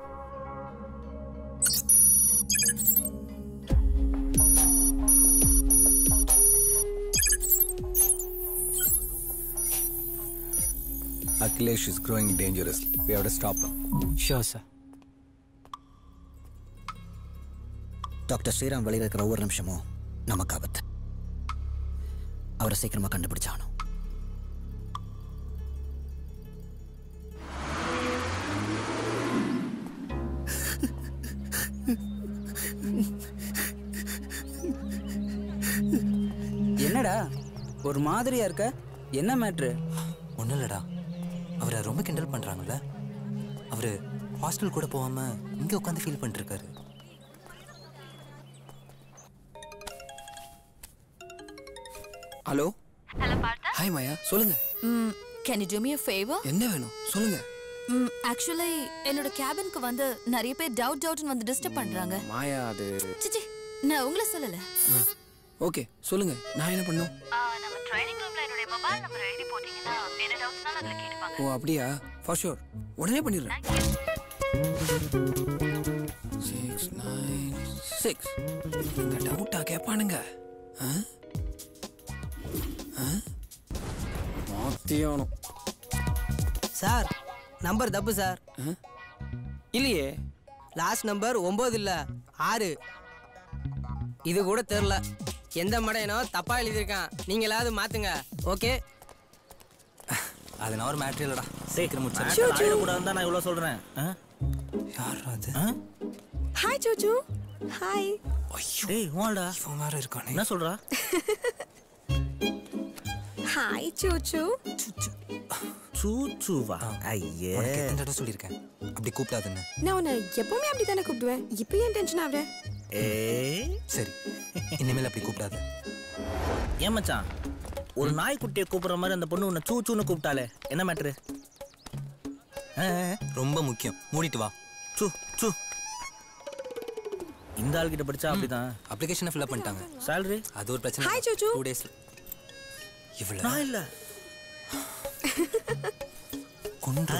Akhilesh is growing dangerously. We have to stop him. Sure, sir. Doctor Sriram வெளியில் இருக்கிற ஒவ்வொரு நிமிஷமும் நமக்கு ஆபத்து. அவரை சீக்கிரமா கண்டுபிடிச்சாகணும். என்னடா ஒரு மாதிரியா இருக்க? என்ன மேட்ரு? ஒன்றும் இல்லைடா, அவரை ரொம்ப கிண்டல் பண்ணுறாங்கல்ல. அவர் ஹாஸ்டல் கூட போகாமல் இங்கே உட்காந்து ஃபீல் பண்ணிருக்காரு. Hello hello Partha? Hi Maya, சொல்லுங்க. ம் can you do me a favor? என்ன வேணும் சொல்லுங்க. ம் ஆக்சுவலி என்னோட கேபினுக்கு வந்து நிறைய பேர் டவுட் டவுட்னு வந்து டிஸ்டர்ப் பண்றாங்க. மாயா அது சிச்சி நான் உங்களை சொல்லல. ஓகே சொல்லுங்க, நான் என்ன பண்ணும்? நம்ம ட்ரைனிங் ரூம்ல என்னோட மொபைல் நம்பர் எழுதி போட்டீங்கன்னா என்ன டவுட்ஸ்னாலும் அதுல கேட்பாங்க. ஓ அப்படியா? ஃபார் ஷூர், உடனே பண்ணிடுறேன். சிக்ஸ் நைன் சிக்ஸ் இந்த டவுட்டா கேட்பானுங்க. மாத்தியானோ சார், நம்பர் தப்பு சார். இல்லையே, லாஸ்ட் நம்பர் ஒன்பது இல்ல ஆறு. இது கூட தெரியல. எந்த மடையனோ தப்பா எழுதியிருக்கான். நீங்களாவது மாத்துங்க. ஓகே, அது நான் ஒரு மேட்ரு இல்லடா. சீக்கிரம் கூடாதுன்னு தான் நான் இவ்வளோ சொல்கிறேன். யார் அது? ஹாய் சூச்சு. ஹாய். ஐயோ டேய் வாடா, இவன் வேற இருக்கானே. என்ன சொல்றா? ஹாய் சூச்சு. சூச்சுவா? ஐயே, உனக்கு எத்தனை தடவை சொல்லியிருக்கேன் அப்படி கூப்பிடாதுன்னு. நான் உன்னை எப்பவுமே அப்படி தானே கூப்பிடுவேன். இப்போ ஏன் டென்ஷன் ஆகுற? ஏய் சரி, இனிமேல் அப்படி கூப்பிடாத. ஏன் மச்சான், ஒரு நாய்க்குட்டியை கூப்பிடுற மாதிரி அந்த பொண்ணு உன்னை சூச்சுன்னு கூப்பிட்டாலே என்ன மேட்ரு? ரொம்ப முக்கியம், மூடிட்டு வா. சூ சூ. இந்த ஆள் கிட்ட படிச்சா அப்படிதான். அப்ளிகேஷனை ஃபில் அப் பண்ணிட்டாங்க. salary அது ஒரு பிரச்சனை. ஹாய் சூச்சு. டூ டேஸ்ல இவ்வளவு. நான் இல்ல கொண்டு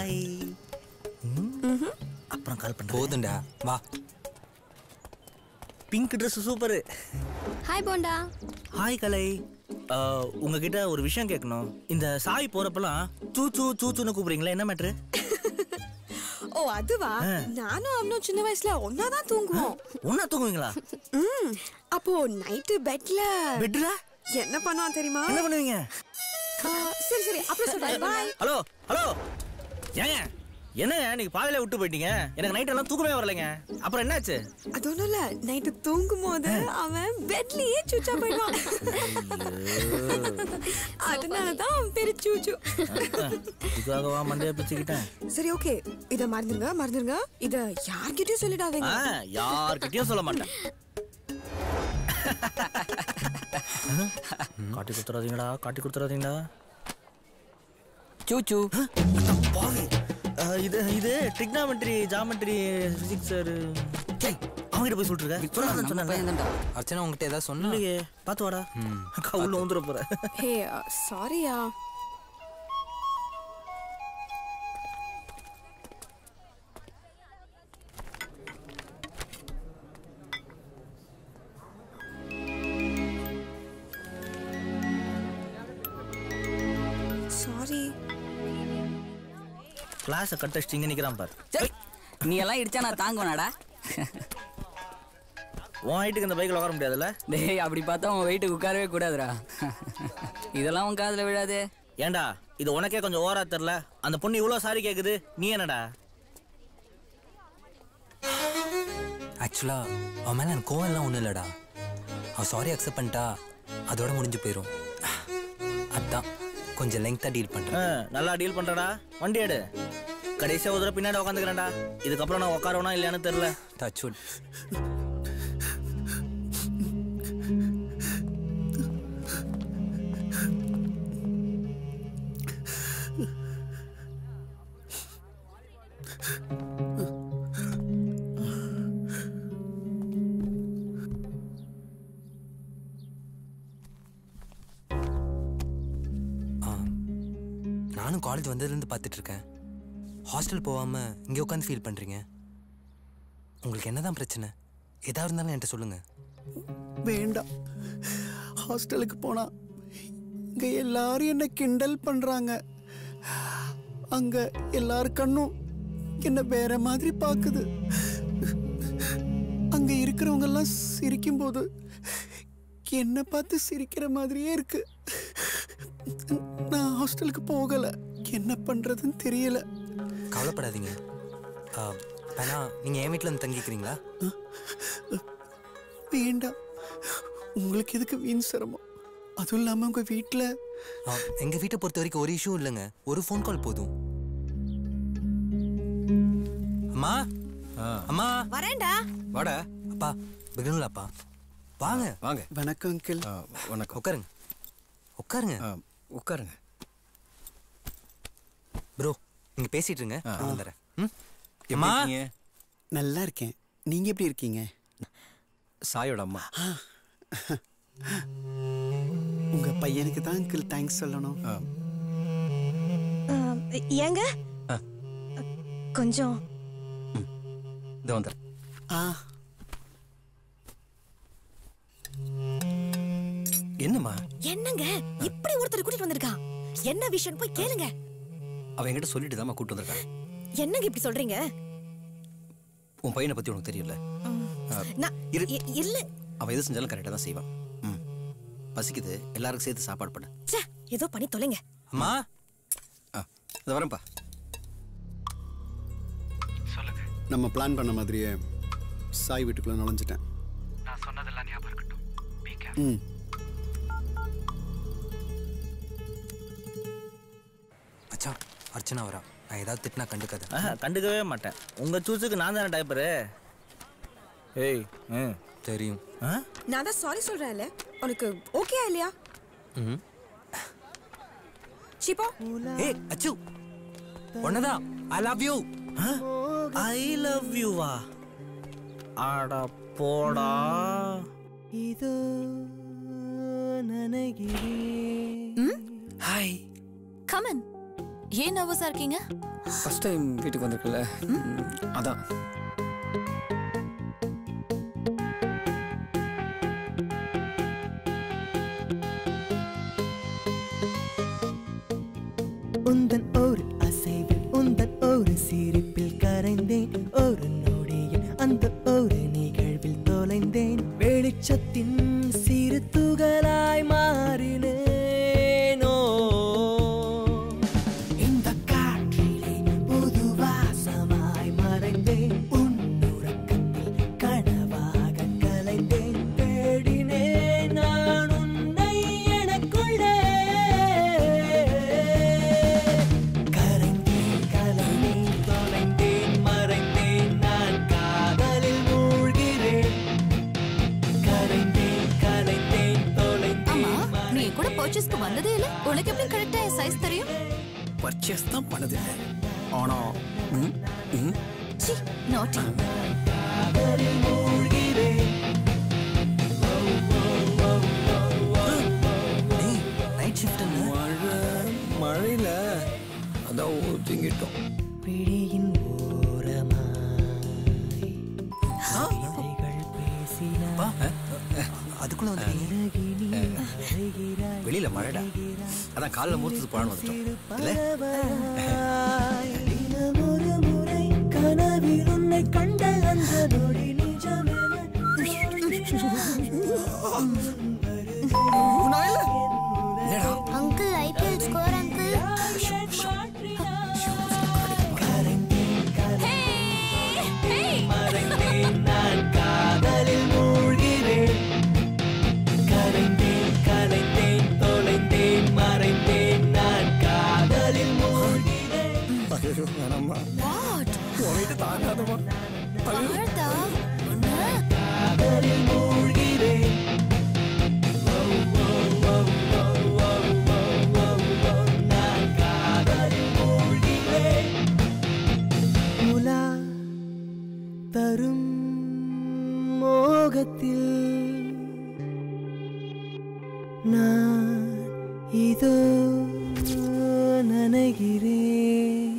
அப்புறம் கால் பண்றேன். போதுண்டா, வா. Pink dress super. Hi Bonda. Hi Kalai. உங்ககிட்ட ஒரு விஷயம் கேட்கணும். இந்த சாய் போறப்பெல்லாம் சூச்சு சூச்சுன்னு கூப்பிடுறீங்களா, என்ன மேட்ரு? ஓ அதுவா? நானும் அவனும் சின்ன வயசுல ஒன்னாதான் தூங்குவோம். ஒன்னா தூங்குவீங்களா? ம் அப்போ நைட்டு பெட்ல பெட்ல என்ன பண்ணுவான் தெரியுமா? என்ன பண்ணுவீங்க? சரி சரி அப்புறம் சொல்றேன். பை. ஹலோ ஹலோ, ஏங்க என்னங்க நீங்க பாதியில விட்டு போயிட்டீங்க? எனக்கு நைட் எல்லாம் தூக்கமே வரலைங்க. அப்புறம் என்னாச்சு? அது ஒண்ணும் இல்ல, நைட்டு தூங்கும் போது அவன் பெட்லயே சூச்சா போயிடுவான். அதனாலதான் அவன் பேரு சூச்சு. இதுக்காகவா மண்டையை பிச்சுக்கிட்டேன். சரி ஓகே, இத மறந்துருங்க மறந்துருங்க. இத யார்கிட்டயும் சொல்லிடாதீங்க. யார்கிட்டயும் சொல்ல மாட்டேன். காட்டி கொடுத்துறாதீங்கடா, காட்டி கொடுத்துறாதீங்கடா. சூச்சு. இது இது ட்ரிக்னாமெட்ரி, ஜாமெட்ரி, பிசிக்ஸ் சார். அவங்கிட்ட போய் சொல்லிட்டு இருக்க. சொன்னாங்க. அர்ச்சனா உங்ககிட்ட ஏதாவது சொன்னா? இல்லையே, பார்த்து வாடா. கவுல வந்துட போற. ஹே சாரியா. சாரி. கிளாஸை கட் அடிச்சு இங்கே நிற்கிறான் பார். நீ எல்லாம் இடிச்சா நான் தாங்குவேனாடா? உன் ஹைட்டுக்கு இந்த பைக்கில் உட்கார முடியாதுல்ல? டேய் அப்படி பார்த்தா உன் வெயிட்டுக்கு உட்காரவே கூடாதுடா. இதெல்லாம் உன் காதில் விழாது. ஏண்டா இது உனக்கே கொஞ்சம் ஓவரா தெரில. அந்த பொண்ணு இவ்வளோ சாரி கேட்குது, நீ என்னடா? ஆக்சுவலா அவன் மேலே எனக்கு கோவம்லாம் ஒன்றும் இல்லைடா. அவன் சாரி அக்செப்ட் பண்ணிட்டா அதோட முடிஞ்சு போயிடும். அதான் கொஞ்சம் லெங்க்த்தாக டீல் பண்ணுறேன். நல்லா டீல் பண்ணுறடா. வண்டி எடு. கடைசியாக ஒரு தடவை பின்னாடி உட்காந்துக்கிறேன்டா. இதுக்கப்புறம் நான் உட்காரவனா இல்லையான்னு தெரில. டச்சுட். நானும் காலேஜ் வந்ததுலேருந்து பார்த்துட்டு இருக்கேன். ஹாஸ்டல் போகாமல் இங்கே உட்காந்து ஃபீல் பண்ணுறீங்க. உங்களுக்கு என்னதான் பிரச்சனை? எதாக இருந்தாலும் என்கிட்ட சொல்லுங்க. வேண்டாம். ஹாஸ்டலுக்கு போனா இங்கே எல்லாரும் என்ன கிண்டல் பண்ணுறாங்க. அங்கே எல்லார் கண்ணும் என்ன வேற மாதிரி பார்க்குது. அங்கே இருக்கிறவங்கெல்லாம் சிரிக்கும்போது என்ன பார்த்து சிரிக்கிற மாதிரியே இருக்கு. நான் ஹாஸ்டலுக்கு போகலை. என்ன பண்ணுறதுன்னு தெரியல. கவலைப்படாதீங்க. வேணா நீங்கள் என் வீட்டில் வந்து தங்கிக்கிறீங்களா? வேண்டாம். உங்களுக்கு எதுக்கு வீண் சிரமம்? அதுவும் இல்லாமல் உங்கள் வீட்டில் எங்கள் வீட்டை பொறுத்த வரைக்கும் ஒரு இஷ்யூ இல்லைங்க. ஒரு ஃபோன் கால் போதும். அம்மா அம்மா வரேன்டா. வாடா. அப்பா பிகனுலாப்பா வாங்க. வாங்க. வணக்கம் அங்கிள். வணக்கம். உட்காருங்க உட்காருங்க உட்காருங்க. ப்ரோ நீங்க பேசிட்டு இருங்க, நான் வந்துறேன். ம் அம்மா நல்லா இருக்கேன். நீங்க எப்படி இருக்கீங்க? சாயோட அம்மா. உங்க பையனுக்கு தான் அங்கிள் தேங்க்ஸ் சொல்லணும். ஏங்க கொஞ்சம் இதோ வந்துறேன். என்னம்மா? என்னங்க இப்படி ஒருத்தர் கூட்டிட்டு வந்திருக்கான்? என்ன விஷயம் போய் கேளுங்க. அவன் என்கிட்ட சொல்லிட்டு தான் கூட்டு வந்திருக்கான். என்னங்க இப்படி சொல்றீங்க? உன் பையனை பத்தி உனக்கு தெரியல. இல்ல அவன் எது செஞ்சாலும் கரெக்டா தான் செய்வான். பசிக்குது, எல்லாருக்கும் சேர்த்து சாப்பாடு பண்ணு. ஏதோ பண்ணி தொலைங்க. அம்மா இத வரேன்ப்பா. சொல்லுங்க. நம்ம பிளான் பண்ண மாதிரியே சாய் வீட்டுக்குள்ள நுழைஞ்சிட்டேன். நான் சொன்னதெல்லாம் ஞாபகம் இருக்கட்டும். Be care. ம் மச்சான் அர்ச்சனா வரா. நான் ஏதாவது திட்டினா கண்டுக்காத. கண்டுக்கவே மாட்டேன். உங்க சூஸுக்கு நான் தானே டைப்பரு. ஏய் தெரியும். நான் தான் சாரி சொல்றேன்ல. உனக்கு ஓகே இல்லையா? ம் சிப்போ. ஏய் அச்சு ஒன்னதா. I love you. I love you வா. ஆடா போடா. இதோ நனகிரே. ஹாய். Come in. ஏன் நர்வஸா இருக்கீங்க? ஃபர்ஸ்ட் டைம் வீட்டுக்கு வந்திருக்கல, அதான். உந்தன் ஒரு அசைவில் உந்தன் ஒரு சிரிப்பில் கரைந்தேன். ஒரு நொடியில் அந்த ஒரு நிகழ்வில் தொலைந்தேன். வெளிச்சத்தின் சிறு துகளாய் மாறினேனோ. இந்த காற்றிலே புது வாசமாய் மறைந்தேன். உன்னுறக்கத்தில் கனவாக கலைந்தேன். தேடினேன் நான் உன்னை எனக்குள்ளே. கரைந்தேன் கலைந்தேன் தொலைந்தேன் மறைந்தேன். நான் காதலில் மூழ்கிறேன். கரைந்தேன் கலைந்தேன் தொலைந்தேன். நீ கூட பர்ச்சேஸ்க்கு வந்ததே இல்ல. உனக்கு எப்படி கரெக்ட்டா சைஸ் தெரியும்? பர்ச்சேஸ் தான் பண்ணது இல்லை. ஆனா ம் ம் சி நாட்டி. காதலில் மூழ்கிறேன். நைட் ஷிஃப்ட் மழை மழையில அதான் ஊத்திங்கிட்டோம். பிடியின் ஓரமாய் இசைகள் பேசினாய். அதுக்குள்ள வந்துட்டீங்க. வெளியில மழைடா, அதான் காலைல மூர்த்தது பழம் வந்துட்டோம் இல்ல. உன்னை கண்ட அந்த நொடி நிஜமென அங்கிள் ஐபிஎல் ஸ்கோர் அங்கிள் மறைந்தேன் நான் காதலில் மூழ்கிறேன் கரைந்தேன் கலைந்தேன் தொலைந்தேன் மறைந்தேன் நான் காதலில் மூழ்கிறேன் ஐயோ வேணாம்மா உனக்கு தாங்காதமா காதலில் மூழ்கிறேன் நான் காதலில் மூழ்கிறேன் உலா தரும் மோகத்தில் நான் இதோ நனைகிறேன்.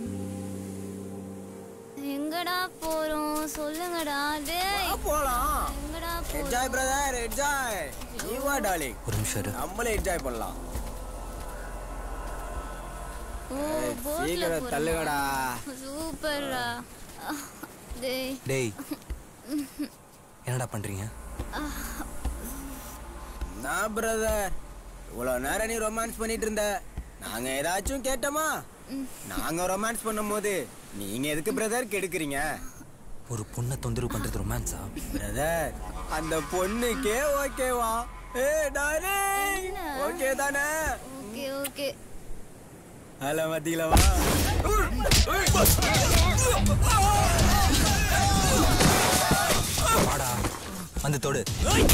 எங்கடா போறோம் சொல்லுங்கடா டேய் போலாம் எங்கடா போறோம் என்ஜாய் பிரதர் என்ஜாய் நீ வா டார்லிங் ஒரு நிமிஷம் இரு. நம்மளே என்ஜாய் பண்ணலாம் ஓ ஏய், போட்ல சீக்கிரம் தள்ளுங்கடா சூப்பர்டா டேய் டேய் என்னடா பண்றீங்க நான் பிரதர் இவ்வளவு நேரம் நீ ரொமான்ஸ் பண்ணிட்டு இருந்த நாங்க ஏதாச்சும் கேட்டோமா நாங்க ரொமான்ஸ் பண்ணும்போது நீங்க எதுக்கு பிரதர் கெடுக்குறீங்க ஒரு பொண்ணை தொந்தரவு பண்றது ரொமான்ஸா பிரதர் அந்த பொண்ணுக்கே ஓகேவா ஏ டார்லிங் ஓகே தானே ஓகே ஓகே ஹலோ மத்தியிலவா வாடா வந்து தொடு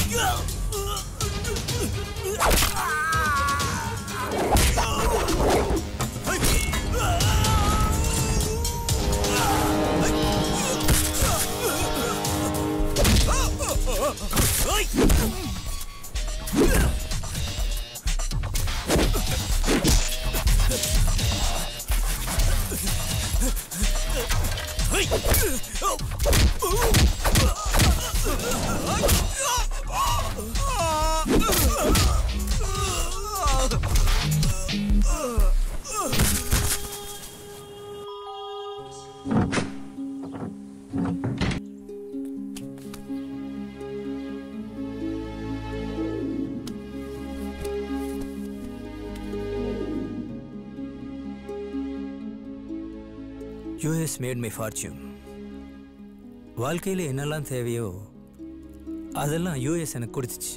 U S made my fortune. வாழ்க்கையில் என்னெல்லாம் தேவையோ அதெல்லாம் யூஎஸ் எனக்கு கொடுத்துச்சு.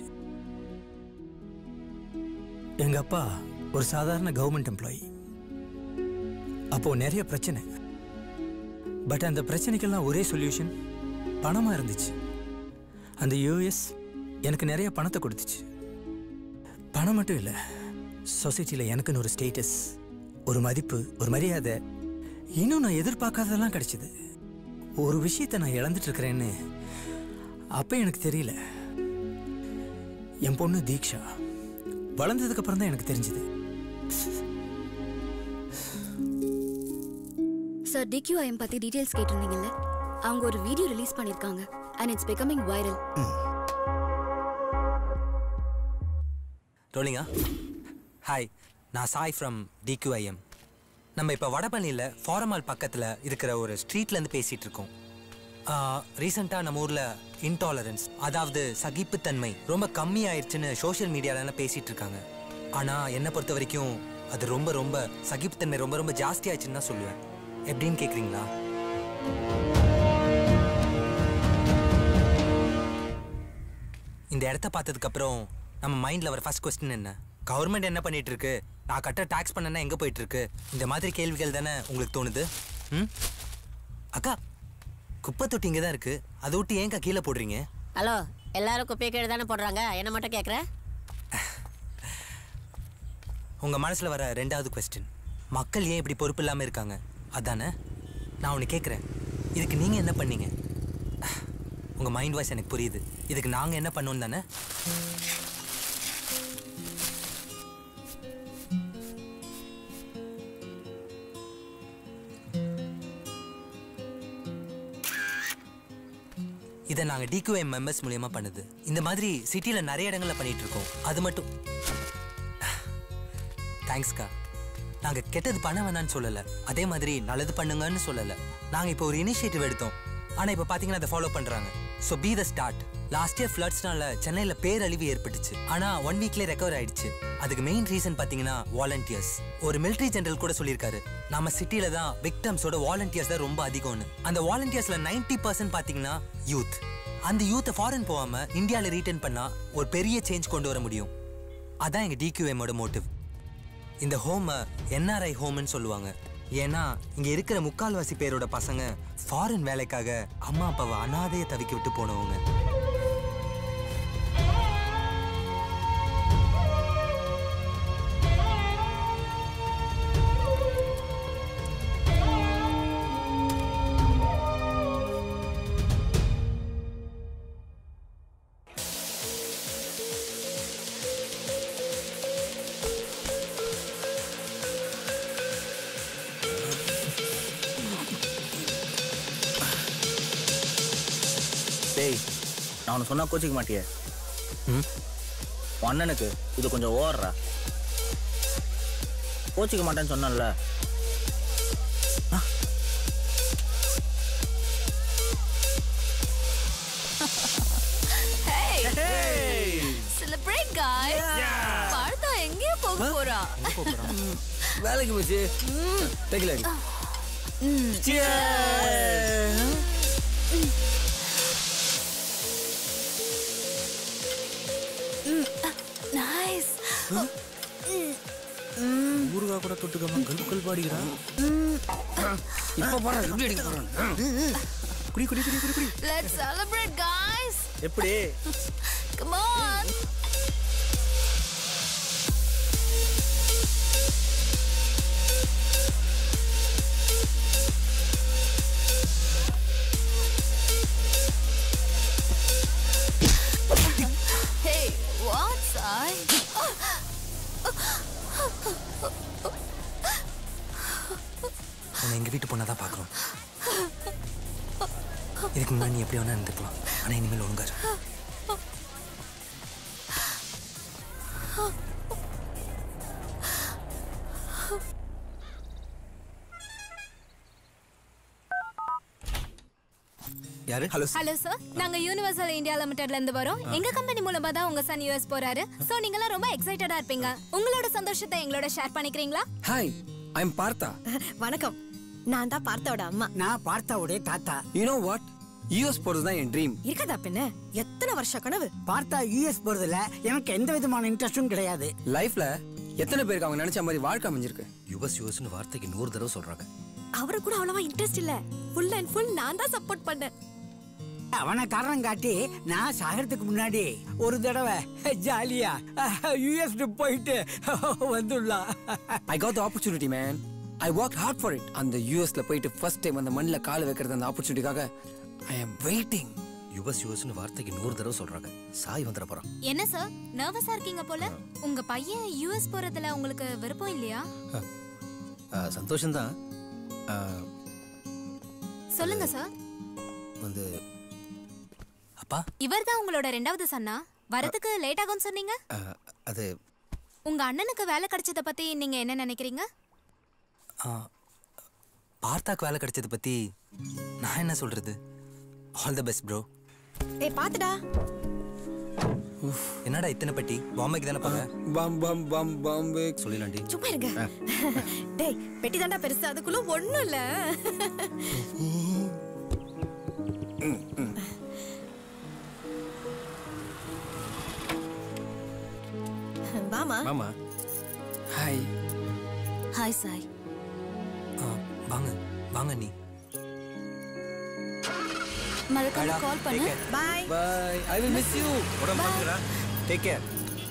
எங்கள் அப்பா ஒரு சாதாரண கவர்மெண்ட் எம்ப்ளாயி. அப்போது நிறைய பிரச்சனை. பட் அந்த பிரச்சனைக்கெல்லாம் ஒரே சொல்யூஷன் பணமாக இருந்துச்சு. அந்த யூஎஸ் எனக்கு நிறைய பணத்தை கொடுத்துச்சு. பணம் மட்டும் இல்லை, சொசைட்டியில் எனக்குன்னு ஒரு ஸ்டேட்டஸ், ஒரு மதிப்பு, ஒரு மரியாதை, இன்னும் நான் எதிர்பார்க்காததெல்லாம் கிடைச்சிது. ஒரு விஷயத்தை நான் இழந்துட்டு இருக்கிறேன்னு அப்போ எனக்கு தெரியல. என் பொண்ணு தீக்ஷா வளர்ந்ததுக்கு அப்புறம் தான் எனக்கு தெரிஞ்சது. Sir D Q I M பத்தி டீடைல்ஸ் கேட்டிருந்தீங்கல்ல, அவங்க ஒரு வீடியோ ரிலீஸ் பண்ணிருக்காங்க and it's becoming viral. ரோலிங்கா ஹாய், நான் Sai from D Q I M. நம்ம இப்போ வடபழனியில் ஃபாரமால் பக்கத்தில் இருக்கிற ஒரு ஸ்ட்ரீட்லேருந்து பேசிகிட்டு இருக்கோம். ரீசெண்டாக நம்ம ஊரில் இன்டாலரன்ஸ், அதாவது சகிப்புத்தன்மை ரொம்ப கம்மியாயிடுச்சுன்னு சோஷியல் மீடியாலலாம் பேசிகிட்டு இருக்காங்க. ஆனால் என்னை பொறுத்த வரைக்கும் அது ரொம்ப ரொம்ப சகிப்புத்தன்மை ரொம்ப ரொம்ப ஜாஸ்தியாகிடுச்சுன்னு தான் சொல்லுவேன். எப்படின்னு கேட்குறீங்களா? இந்த இடத்த பார்த்ததுக்கப்புறம் நம்ம மைண்டில் வர ஃபர்ஸ்ட் கொஸ்டின் என்ன? கவர்மெண்ட் என்ன பண்ணிட்டு இருக்கு, நான் கட்ட டாக்ஸ் பண்ணனா எங்கே போயிட்டு இருக்கு, இந்த மாதிரி கேள்விகள் தானே உங்களுக்கு தோணுது. ம் அக்கா, குப்பை தொட்டி இங்கே தான் இருக்கு, அதை விட்டு ஏன்க்கா கீழே போடுறீங்க? ஹலோ, எல்லாரும் குப்பையை கீழே தானே போடுறாங்க, என்ன மட்டும் கேட்குற? உங்கள் மனசில் வர ரெண்டாவது கொஸ்டின், மக்கள் ஏன் இப்படி பொறுப்பு இல்லாமல் இருக்காங்க அதானே? நான் ஒன்று கேட்குறேன், இதுக்கு நீங்கள் என்ன பண்ணீங்க? உங்கள் மைண்ட் வாய்ஸ் எனக்கு புரியுது. இதுக்கு நாங்கள் என்ன பண்ணோம் தானே? இதை நாங்கள் D Q I M members மூலியமா பண்ணுது. இந்த மாதிரி சிட்டியில் நிறைய இடங்களில் பண்ணிட்டு இருக்கோம். அது மட்டும் தேங்க்ஸ்க்கா. நாங்கள் கெட்டது பண்ண வேணான்னு சொல்லலை, அதே மாதிரி நல்லது பண்ணுங்கன்னு சொல்லலை. நாங்கள் இப்போ ஒரு இனிஷியேட்டிவ் எடுத்தோம். ஆனா இப்ப பாத்தீங்கன்னா அதை ஃபாலோ பண்றாங்க. So be the start. Last year ஃப்ளட்ஸ்னால சென்னையில பேரழிவு ஏற்பட்டுச்சு. ஆனா ஒன் வீக்ல ரெக்கவர் ஆயிடுச்சு. அதுக்கு மெயின் ரீசன் பாத்தீங்கன்னா வாலண்டியர்ஸ். ஒரு மிலிட்டரி ஜெனரல் கூட சொல்லியிருக்காரு, நம்ம சிட்டில தான் விக்டம்ஸோட வாலண்டியர்ஸ் தான் ரொம்ப அதிகம்னு. அந்த வாலண்டியர்ஸ்ல நைன்டி பர்சன்ட் பாத்தீங்கன்னா யூத். அந்த யூத்தை ஃபாரின் போகாம இந்தியாவில் ரீட்டைன் பண்ணா ஒரு பெரிய சேஞ்ச் கொண்டு வர முடியும். அதான் எங்க டிக்யூஎம்மோட மோட்டிவ். இந்த ஹோமை என்ஆர்ஐ ஹோம்னு சொல்லுவாங்க. ஏன்னா இங்க இருக்கிற முக்கால்வாசி பேரோட பசங்க ஃபாரின் வேலைக்காக அம்மா அப்பாவை அனாதையை தவிக்க விட்டு போனவங்க. டேய், நான் உனக்கு சொன்னா கோச்சிக்க மாட்டியே? ம், அண்ணனுக்கு இது கொஞ்சம் ஓவர்ரா. கோச்சிக்க மாட்டேன்னு சொன்னல. Celebrate guys. பார்த்தா எங்கே போக போறா? வேலைக்கு போச்சு. டேக்ல அடி. நைஸ். ஊருகா கூட தொட்டுக்காம கல்கல் பாடிக்கிறா. இப்ப போறா, எப்படி அடிக்க போறான்? குடி குடி குடி குடி குடி. Let's celebrate guys. எப்படி? Come on. Hey, what's I? உன்னை எங்க வீட்டு பொண்ணா தான் பாக்குறோம். இதுக்கு முன்னாடி நீ எப்படி வேணா இருந்துக்கலாம். ஆனா இனிமேல் ஒழுங்காரு. யாரு? ஹலோ ஹலோ சார், நாங்க யுனிவர்சல் இந்தியா லிமிடெட்ல இருந்து வரோம். எங்க கம்பெனி மூலமா தான் உங்க சன் யுஎஸ் போறாரு. சோ நீங்கலாம் ரொம்ப எக்ஸைட்டடா இருப்பீங்க. உங்களோட சந்தோஷத்தை எங்களோட ஷேர் பண்ணிக்கிறீங்களா? ஹாய், ஐ அம் பார்த்தா. வணக்கம், நான் தான் பார்த்தாவோட அம்மா. நான் பார்த்தாவோட தாத்தா. You know what? யூஎஸ் போறது தான் என் ட்ரீம். இருக்கதா பின்ன எத்தனை வருஷ கனவு. பார்த்தா யூஎஸ் போறதுல எனக்கு எந்த விதமான இன்ட்ரெஸ்டும் கிடையாது. லைஃப்ல எத்தனை பேருக்கு அவங்க நினைச்ச மாதிரி வாழ்க்கை அமைஞ்சிருக்கு. யுஎஸ் யுஎஸ்னு வார்த்தைக்கு நூறு தடவை சொல்றாங்க. அவரு கூட அவ்வளவா இன்ட்ரெஸ்ட் இல்ல. ஃபுல் அண்ட் ஃபுல் நான் தான் சப்போர்ட் பண்ணேன். அவனை காரணம் காட்டி நான் சாகிறதுக்கு முன்னாடி ஒரு தடவை ஜாலியா யூஎஸ் போயிட்டு வந்துடலாம். I got the opportunity man. I work hard for it. அந்த யூஎஸ்ல போயிட்டு ஃபர்ஸ்ட் டைம் அந்த மண்ணில் கால் வைக்கிறது அந்த ஆப்பர்ச்சுனிட்டிக்காக ஐ அம் வெயிட்டிங். யுஎஸ் யுஎஸ்னு வார்த்தைக்கு நூறு தடவை சொல்றாங்க. சாய் வந்துட போறான். என்ன சார், நர்வஸா இருக்கீங்க போல? உங்க பையன் யுஎஸ் போறதுல உங்களுக்கு விருப்பம் இல்லையா? சந்தோஷம்தான். சொல்லுங்க சார். வந்து அப்பா, இவர்தான் உங்களோட ரெண்டாவது சன்னா? வரதுக்கு லேட் ஆகும்னு சொன்னீங்க. அது உங்க அண்ணனுக்கு வேலை கிடைச்சத பத்தி நீங்க என்ன நினைக்கிறீங்க? பார்த்தாக்கு வேலை கிடைச்சது பத்தி நான் என்ன சொல்றது? All the best bro. ஏய் பாத்துடா. என்னடா இத்தனை பெட்டி? பாம்பேக்கு தானே போங்க. பம் பம் பம் பாம்பே சொல்லிலாண்டி. சும்மா இருங்க. டேய் பெட்டி தாண்டா பெருசு, அதுக்குள்ள ஒண்ணும் இல்ல. மாமா. மாமா. ஹாய். ஹாய் சாய். வாங்க வாங்க. நீ மறக்காம கால் பண்ணு. Bye bye. I will miss you. உடம்பு பாத்துக்கடா. Take care.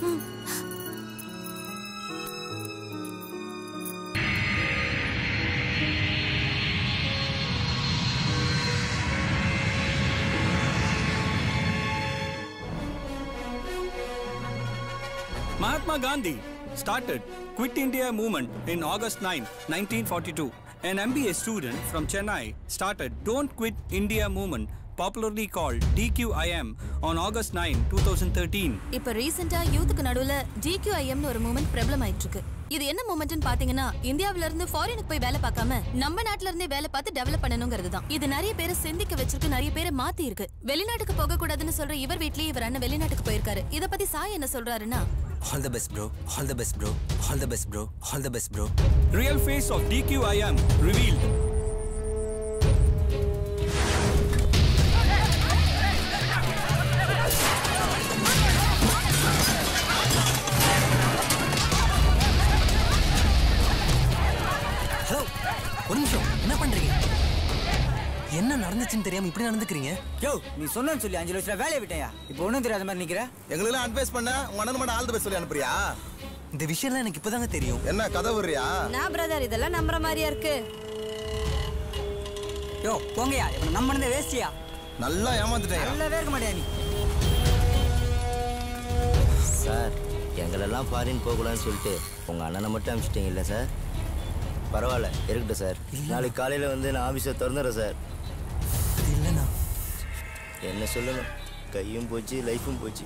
Mahatma Gandhi started Quit India movement in August ninth, nineteen forty-two. An M B A student from Chennai started Don't Quit India movement, popularly called D Q I M, on August ninth, twenty thirteen. இப்ப ரீசெண்டா யூத்துக்கு நடுவுல D Q I M னு ஒரு movement பிரபலம் ஆயிட்டு இருக்கு. இது என்ன மூமெண்ட்னு பாத்தீங்கன்னா இந்தியாவில இருந்து ஃபாரினுக்கு போய் வேலை பார்க்காம நம்ம நாட்டுல இருந்தே வேலை பார்த்து டெவலப் பண்ணணுங்கிறது தான். இது நிறைய பேரை சிந்திக்க வச்சிருக்கு, நிறைய பேரை மாத்தி இருக்கு. வெளிநாட்டுக்கு போக கூடாதுன்னு சொல்ற இவர் வீட்லயே இவர் அண்ணன் வெளிநாட்டுக்கு போயிருக்காரு. இத பத்தி சாய் என்ன சொல்றாருன்னா, All the best bro, all the best bro, all the best bro, all the best bro. Real face of D Q I am revealed. Hello, ஒரு நிமிஷம், என்ன பண்றீங்க? என்ன நடந்துச்சுன்னு தெரியாம இப்படி நடந்துக்கிறீங்க? யோ, நீ சொன்னேன்னு சொல்லி அஞ்சு லட்சம் வேலையை விட்டையா? இப்போ ஒன்றும் தெரியாத மாதிரி நிக்கிற. எங்களுக்கெல்லாம் அட்வைஸ் பண்ண உங்க அண்ணன் மட்டும் ஆல் தி பெஸ்ட் சொல்லி அனுப்புறியா? இந்த விஷயம்லாம் எனக்கு இப்பதாங்க தெரியும். என்ன கதை வர்றியா? நான் பிரதர் இதெல்லாம் நம்புற மாதிரியா இருக்கு. யோ போங்கயா, இவன் நம்பினதே வேஸ்டியா. நல்லா ஏமாந்துட்டேன். நல்லாவே இருக்க மாட்டியா நீ? சார், எங்களெல்லாம் ஃபாரின் போகக்கூடாதுன்னு சொல்லிட்டு உங்கள் அண்ணனை மட்டும் அனுப்பிச்சிட்டிங்கல்ல சார்? பரவாயில்ல, இருக்கட்டும் சார். நாளைக்கு காலையில் வந்து நான் ஆஃபீஸை திறந்துடுறேன் சார். இல்லைண்ணா, என்ன சொல்லணும், கையும் போச்சு லைஃபும் போச்சு.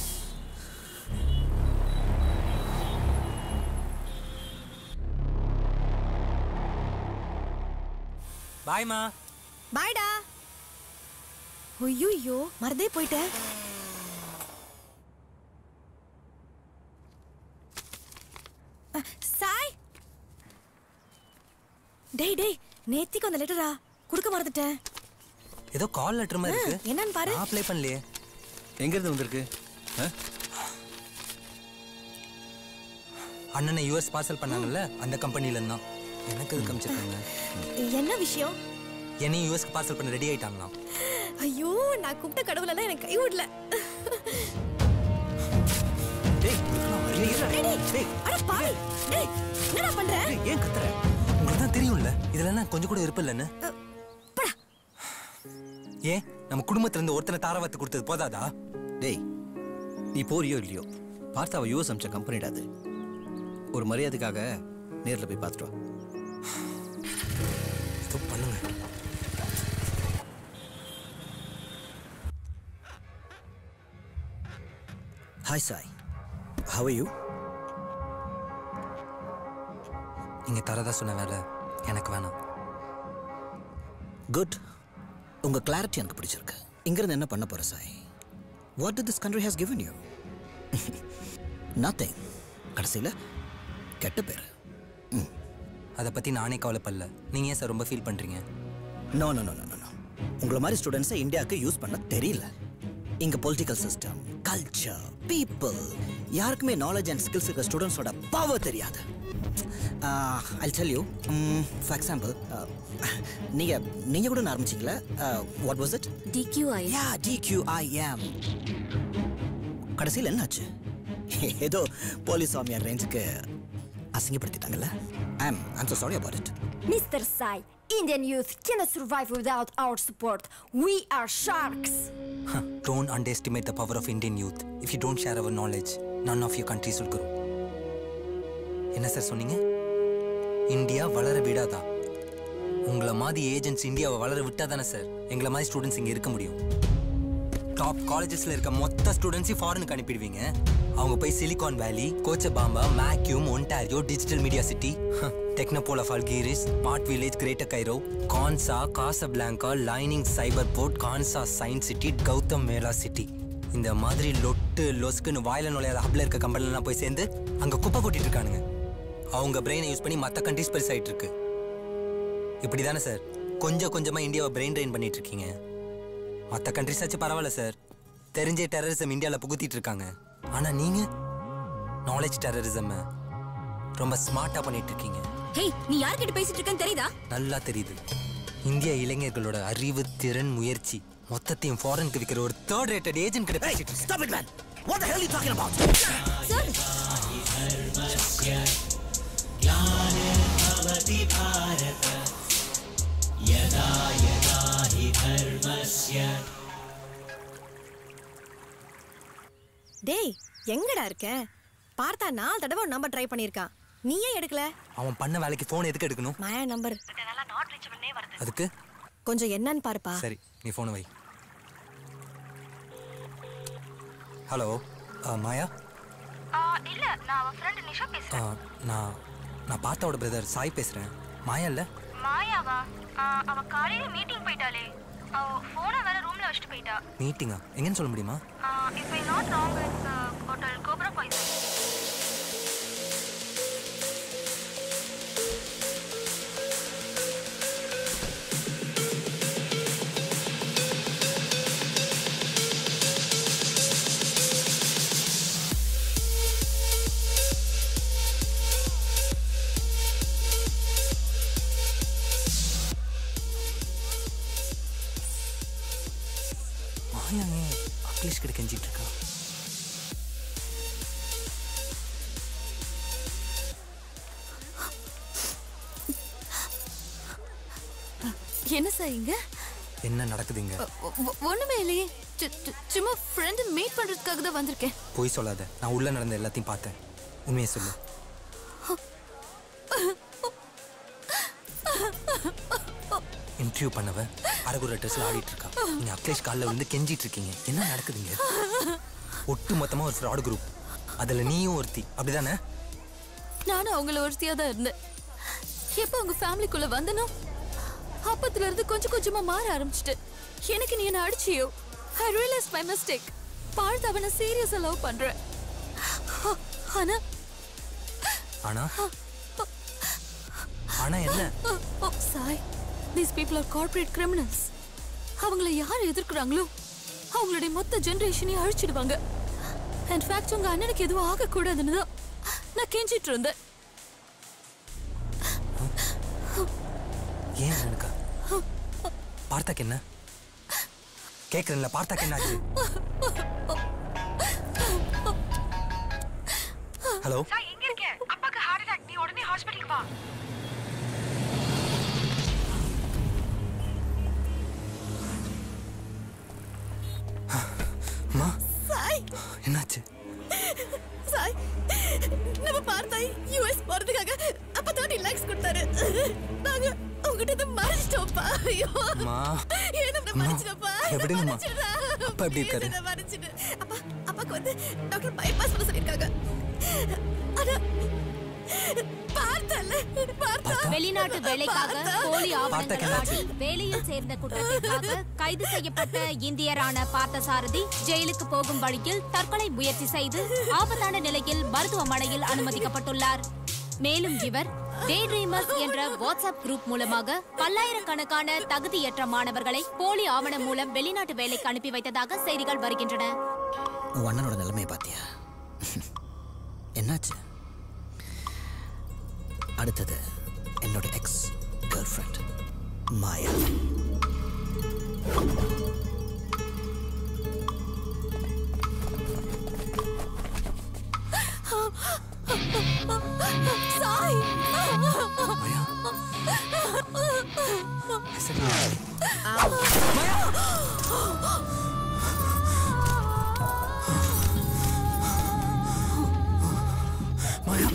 பாய்மா. பாய்டா. ஐயோ மறந்தே போயிட்டேன். சாய், டேய் டேய், நேத்திக்கு அந்த லெட்டரா கொடுக்க மறந்துட்டேன். ஏதோ கால் லெட்டர் மாதிரி இருக்கு. என்னன்னு பாரு. அப்ளை பண்ணலையே. எங்க இருந்து வந்திருக்கு? அண்ணனை யூஎஸ் பார்சல் பண்ணாங்கல்ல, அந்த கம்பெனில இருந்தா. எனக்கு இது காமிச்சிருக்காங்க. என்ன விஷயம்? என்னையும் யூஎஸ்க்கு பார்சல் பண்ண ரெடி ஆயிட்டாங்களாம். ஐயோ, நான் கூப்பிட்ட கடவுள் எல்லாம் எனக்கு கை விடல. டேய், டேய் டேய், அட பாவி. டேய், என்னடா பண்ற? ஏன் கத்துற? உங்களுக்கு தான் தெரியும்ல இதுல என்ன கொஞ்சம் கூட இருப்பு இல்லைன்னு. ஏன் நம்ம குடும்பத்துல இருந்து ஒருத்தனை தாராவத்து கொடுத்தது போதாதா? டேய், நீ போறியோ இல்லையோ, பார்த்தாவை யூஎஸ் அமிச்ச கம்பெனிடா அது. ஒரு மரியாதைக்காக நேரில் போய் பார்த்துட்டு வா. பண்ணுங்க. Hi Sai, how are you? நீங்க தரதா சொன்ன வேலை எனக்கு வேணாம். Good. உங்க கிளாரிட்டி எனக்கு பிடிச்சிருக்கு. இங்கிருந்து என்ன பண்ண போற Sai? What did this country has given you? Nothing. கடைசியில் கெட்ட பேர். அதை பத்தி நானே கவலைப்படல. நீங்க ஏன் சார் ரொம்ப ஃபீல் பண்றீங்க? No no no no no உங்களை மாதிரி ஸ்டூடெண்ட்ஸை இந்தியாவுக்கு யூஸ் பண்ண தெரியல. இங்க பொலிட்டிக்கல் சிஸ்டம், கல்ச்சர், பீப்புள், யாருக்குமே நாலேஜ் அண்ட் ஸ்கில்ஸ் இருக்கிற ஸ்டூடெண்ட்ஸோட பவர் தெரியாது. I tell you, for example, நீங்க நீங்க கூட ஆரம்பிச்சிங்களா? What was it? D Q I. Yeah, D Q I am. கடைசியில் என்னாச்சு? ஏதோ போலீஸ் சாமியார் ரேஞ்சுக்கு அசிங்கப்படுத்திட்டாங்கல்ல. I'm I'm so sorry about it. Mister Sai, Indian youth cannot survive without our support. We are sharks. Don't underestimate the power of Indian youth. If you don't share our knowledge, none of your countries will grow. என்ன sir சொன்னீங்க? India வளர விடாதா? உங்களை மாதிரி agents இந்தியாவை வளர விட்டா தானே சார் எங்களை மாதிரி ஸ்டூடெண்ட்ஸ் இங்கே இருக்க முடியும். டாப் காலேஜஸ்ல இருக்க மொத்த ஸ்டூடெண்ட்ஸையும் ஃபாரினுக்கு அனுப்பிடுவீங்க. அவங்க போய் சிலிகான் வேலி, கோச்சபாம்பா, மேக்யூம், Ontario, digital media city, Technopole of Algiers, smart village, greater Cairo, கான்சா, காசபிளாங்கா, லைனிங் சைபர் போர்ட், கான்சா சயின்ஸ் சிட்டி, கௌதம் மேலா சிட்டி. இந்த மாதிரி லொட்டு லொஸ்க்குன்னு வாயில நுழையாத ஹப்ல இருக்க கம்பெனிலாம் போய் சேர்ந்து அங்கே குப்பை கொட்டிட்டு இருக்கானுங்க. அவங்க பிரெயினை யூஸ் பண்ணி மற்ற கண்ட்ரிஸ் பெருசாயிட்டு இருக்கு. இப்படி தானே சார் கொஞ்சம் கொஞ்சமா இந்தியாவை பிரெயின் ட்ரெயின் பண்ணிட்டு இருக்கீங்க? மற்ற கண்ட்ரிஸ் ஆச்சு பரவாயில்ல சார், தெரிஞ்சே டெரரிசம் இந்தியாவில் புகுத்திட்டு இருக்காங்க. ஆனா நீங்க நாலேஜ் டெரரிசம் ரொம்ப ஸ்மார்ட்டா பண்ணிட்டு இருக்கீங்க. ஹேய், நீ யார்கிட்ட பேசிட்டு இருக்கன்னு தெரியுதா? நல்லா தெரியுது. இந்திய இளைஞர்களோட அறிவு, திறன், முயற்சி மொத்தத்தையும் ஃபாரினுக்கு விற்கிற ஒரு தேர்ட் ரேட்டட் ஏஜென்ட் கிட்ட பேசிட்டு. Stop it man. What the hell are you talking about? Sir. டேய், எங்கடா இருக்க? பார்த்தா நாலு தடவை நம்பர் ட்ரை பண்ணிருக்கான். நீ ஏன் எடுக்கல? அவன் பண்ண வேலைக்கு போன் எதுக்கு எடுக்கணும்? மாயா நம்பர். அதுக்கு கொஞ்சம் என்னன்னு பாருப்பா. சரி, நீ போன் வை. ஹலோ மாயா, இல்ல நான் அவ ஃப்ரெண்ட் நிஷா பேசுறேன். நான் நான் பார்த்தாவோட பிரதர் சாய் பேசுறேன். மாயா இல்ல? மாயாவா? அவ காலையில மீட்டிங் போயிட்டாளே. அவ போனை வேற ரூம்ல வச்சிட்டு போயிட்டா. மீட்டிங்கா? எங்கன்னு சொல்ல முடியுமா? if I not wrong it's hotel Cobra Poison. Akhilesh கிட்ட கெஞ்சிட்டு இருக்கா. என்ன செய்யுங்க? என்ன நடக்குதுங்க? ஒண்ணுமே இல்லையே, சும்மா ஃப்ரெண்ட் மீட் பண்றதுக்காக தான் வந்திருக்கேன். போய் சொல்லாத, நான் உள்ள நடந்த எல்லாத்தையும் பார்த்தேன். உண்மையை சொல்லு. இன்டர்வியூ பண்ணவ அரகுர ட்ரெஸ்ல ஆடிட்டு இருக்கா. நீங்க அகிலேஷ் காலில் வந்து கெஞ்சிட்டு இருக்கீங்க. என்ன நடக்குதுங்க? ஒட்டு மொத்தமா ஒரு ஃப்ராட் குரூப். அதுல நீயும் ஒருத்தி, அப்படிதானே? நானும் அவங்கள ஒருத்தியா தான் இருந்தேன். எப்போ உங்க ஃபேமிலிக்குள்ள வந்தனோ அப்பத்துல இருந்து கொஞ்சம் கொஞ்சமா மாற ஆரம்பிச்சிட்டு. எனக்கு நீ என்ன அடிச்சியோ, I realized my mistake. பார்த்து அவனை சீரியஸா லவ் பண்றேன். ஆனா ஆனா ஆனா என்ன? Sai, these people are corporate criminals. அவங்கள யார் எதிர்க்கிறாங்களோ அவங்களுடைய மொத்த ஜெனரேஷனையும் அழிச்சிடுவாங்க. இன்ஃபேக்ட் உங்க அண்ணனுக்கு எதுவும் ஆகக்கூடாதுன்னு தான் நான் கெஞ்சிட்டு இருந்தேன். ஏன் அண்ணனுக்கா? பார்த்தாக்கு என்ன? கேட்கறேன்ல, பார்த்தாக்கு என்ன ஆச்சு? ஹலோ சாய், எங்க இருக்க? அப்பாக்கு ஹார்ட் அட்டாக், நீ உடனே ஹாஸ்பிடலுக்கு வா. அம்மா, சாய் என்னாச்சு? சாய், நம்ம பார்த்தா யூஎஸ் போறதுக்காக அப்பா தேர்ட்டி லேக்ஸ் கொடுத்தாரு. நாங்க உங்ககிட்ட மறைச்சிட்டோம்ப்பா. ஐயோ அம்மா, என்ன மறைச்சிட்டோம்ப்பா. எப்படிங்கம்மா? அப்பா எப்படி இருக்காரு? மறைச்சிட்டு அப்பா அப்பாக்கு வந்து டாக்டர் பைபாஸ் பண்ண சொல்லிருக்காங்க. ஆனா பார்த்தல பார்த்தா வெளிநாட்டு வேலைக்காக போலி ஆவணங்கள் காட்டி வேலையில் சேர்ந்த குற்றத்திற்காக கைது செய்யப்பட்ட இந்தியரான பார்த்தசாரதி ஜெயிலுக்கு போகும் வழியில் தற்கொலை முயற்சி செய்து ஆபத்தான நிலையில் மருத்துவமனையில் அனுமதிக்கப்பட்டுள்ளார். மேலும் இவர் டே ட்ரீமர்ஸ் என்ற வாட்ஸ்அப் குரூப் மூலமாக பல்லாயிரக்கணக்கான தகுதியற்ற மாணவர்களை போலி ஆவணம் மூலம் வெளிநாட்டு வேலைக்கு அனுப்பி வைத்ததாக செய்திகள் வருகின்றன. உன் அண்ணனோட நிலைமையை பாத்தியா? என்னாச்சு? அடுத்தது என்னோட ex girl friend Maya. Sai, Maya,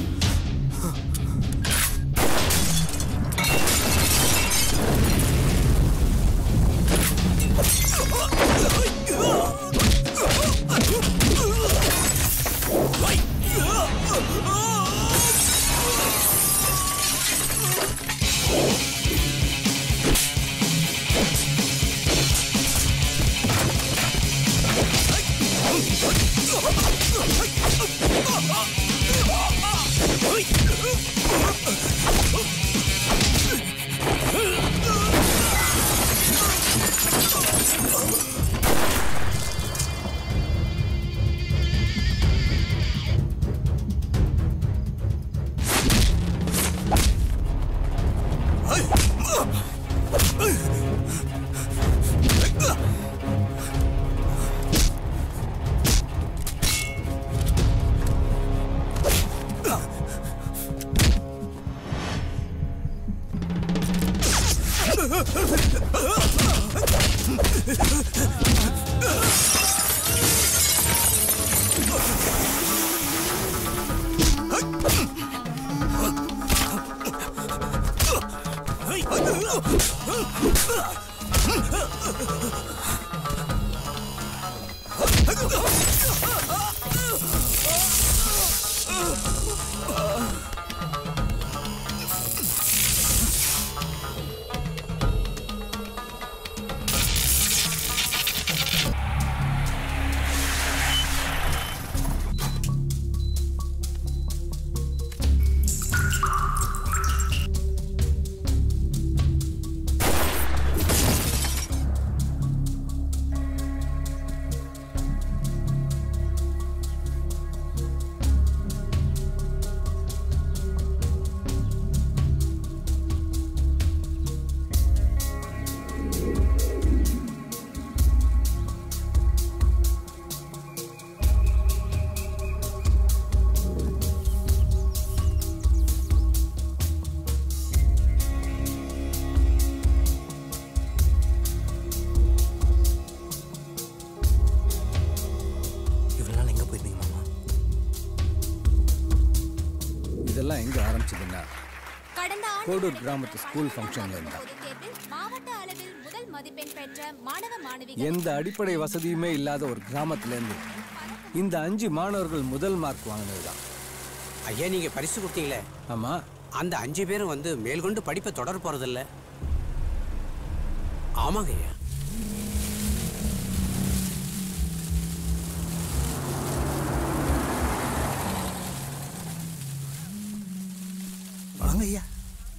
கடந்த கோடூர் கிராமத்து ஸ்கூல் ஃபங்க்ஷன்ல இருந்தா மாவட்ட அளவில் முதல் மதிப்பெண் பெற்ற மாணவ மாணவிகள் எந்த அடிப்படை வசதியுமே இல்லாத ஒரு கிராமத்துல இருந்து இந்த அஞ்சு மாணவர்கள் முதல் மார்க் வாங்கினதுதான். ஐயா நீங்க பரிசு கொடுத்தீங்களே? ஆமா. அந்த அஞ்சு பேரும் வந்து மேல்கொண்டு படிப்பை தொடர போறதில்ல. ஆமாங்க ஐயா. வாங்க ஐயா.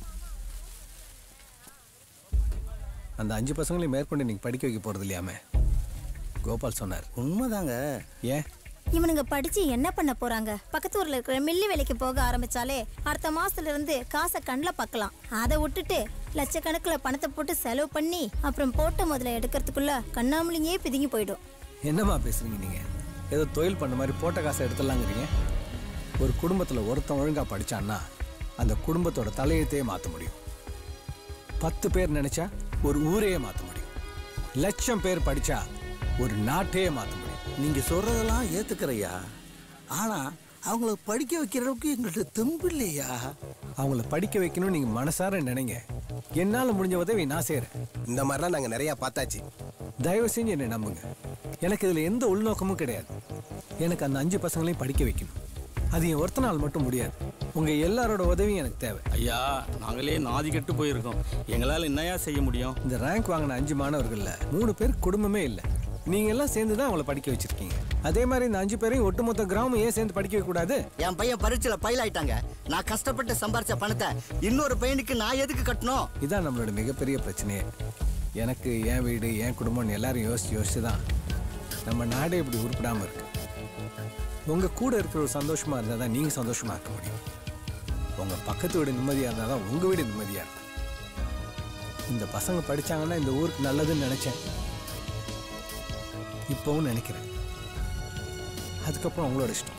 அந்த அஞ்சு பசங்களையும் மேற்கொண்டு நீங்க படிக்க வைக்க போறது இல்லையாமே கோபால் சொன்னார். உண்மைதாங்க. ஏன் இவனுங்க படிச்சு என்ன பண்ண போறாங்க? பக்கத்து ஊர்ல இருக்கிற மில்லி வேலைக்கு போக ஆரம்பிச்சாலே அடுத்த மாசத்துல இருந்து காசை கண்ணில் பார்க்கலாம். அதை விட்டுட்டு லட்சக்கணக்கில் பணத்தை போட்டு செலவு பண்ணி அப்புறம் போட்ட முதல்ல எடுக்கிறதுக்குள்ள கண்ணாமூலியே பிதுங்கி போயிடும். என்னம்மா பேசுறீங்க நீங்க? ஏதோ தொழில் பண்ண மாதிரி போட்ட காசை எடுத்துடலாங்கிறீங்க. ஒரு குடும்பத்துல ஒருத்தன் ஒழுங்கா படிச்சான்னா அந்த குடும்பத்தோட தலையெழுத்தையே மாற்ற முடியும். பத்து பேர் நினைச்சா ஒரு ஊரையே மாற்ற முடியும். லட்சம் பேர் படிச்சா ஒரு நாட்டையே மாற்ற முடியும். நீங்க சொல்றதெல்லாம் ஏத்துக்கிறையா, ஆனா அவங்கள படிக்க வைக்கிற அளவுக்கு எங்கள்கிட்ட தெம்பு இல்லையா. அவங்கள படிக்க வைக்கணும் நீங்க மனசார நினைங்க. என்னால முடிஞ்ச உதவி நான் செய்யறேன். இந்த மாதிரிலாம் நாங்க நிறைய பார்த்தாச்சு. தயவு செஞ்சு என்னை நம்புங்க. எனக்கு இதுல எந்த உள்நோக்கமும் கிடையாது. எனக்கு அந்த அஞ்சு பசங்களையும் படிக்க வைக்கணும். அது என் ஒருத்த நாள் மட்டும் முடியாது. உங்க எல்லாரோட உதவியும் எனக்கு தேவை. ஐயா நாங்களே நாதி கெட்டு போயிருக்கோம். எங்களால் என்னையா செய்ய முடியும்? இந்த ரேங்க் வாங்கின அஞ்சு மாணவர்கள்ல மூணு பேர் குடும்பமே இல்லை. நீங்க எல்லாம் சேர்ந்து தான் அவங்கள படிக்க வச்சிருக்கீங்க. அதே மாதிரி இந்த அஞ்சு பேரையும் ஒட்டுமொத்த கிராமம் ஏன் சேர்ந்து படிக்க வைக்க கூடாது? என் பையன் பரீட்சையில பயில் ஆயிட்டாங்க. நான் கஷ்டப்பட்டு சம்பாரிச்ச பணத்தை இன்னொரு பையனுக்கு நான் எதுக்கு கட்டணும்? இதான் நம்மளோட மிகப்பெரிய பிரச்சனையே. எனக்கு என் வீடு என் குடும்பம்னு எல்லாரும் யோசிச்சு யோசிச்சு தான் நம்ம நாடே இப்படி உருப்பிடாம இருக்கு. உங்க கூட இருக்கிற ஒரு சந்தோஷமா இருந்தா தான் நீங்க சந்தோஷமா இருக்க முடியும். உங்க பக்கத்து வீடு நிம்மதியா இருந்தா தான் உங்க வீடு நிம்மதியா இருக்கும். இந்த பசங்க படிச்சாங்கன்னா இந்த ஊருக்கு நல்லதுன்னு நினைச்சேன். இப்பவும் நினைக்கிறேன். அதுக்கப்புறம் உங்களோட இஷ்டம்.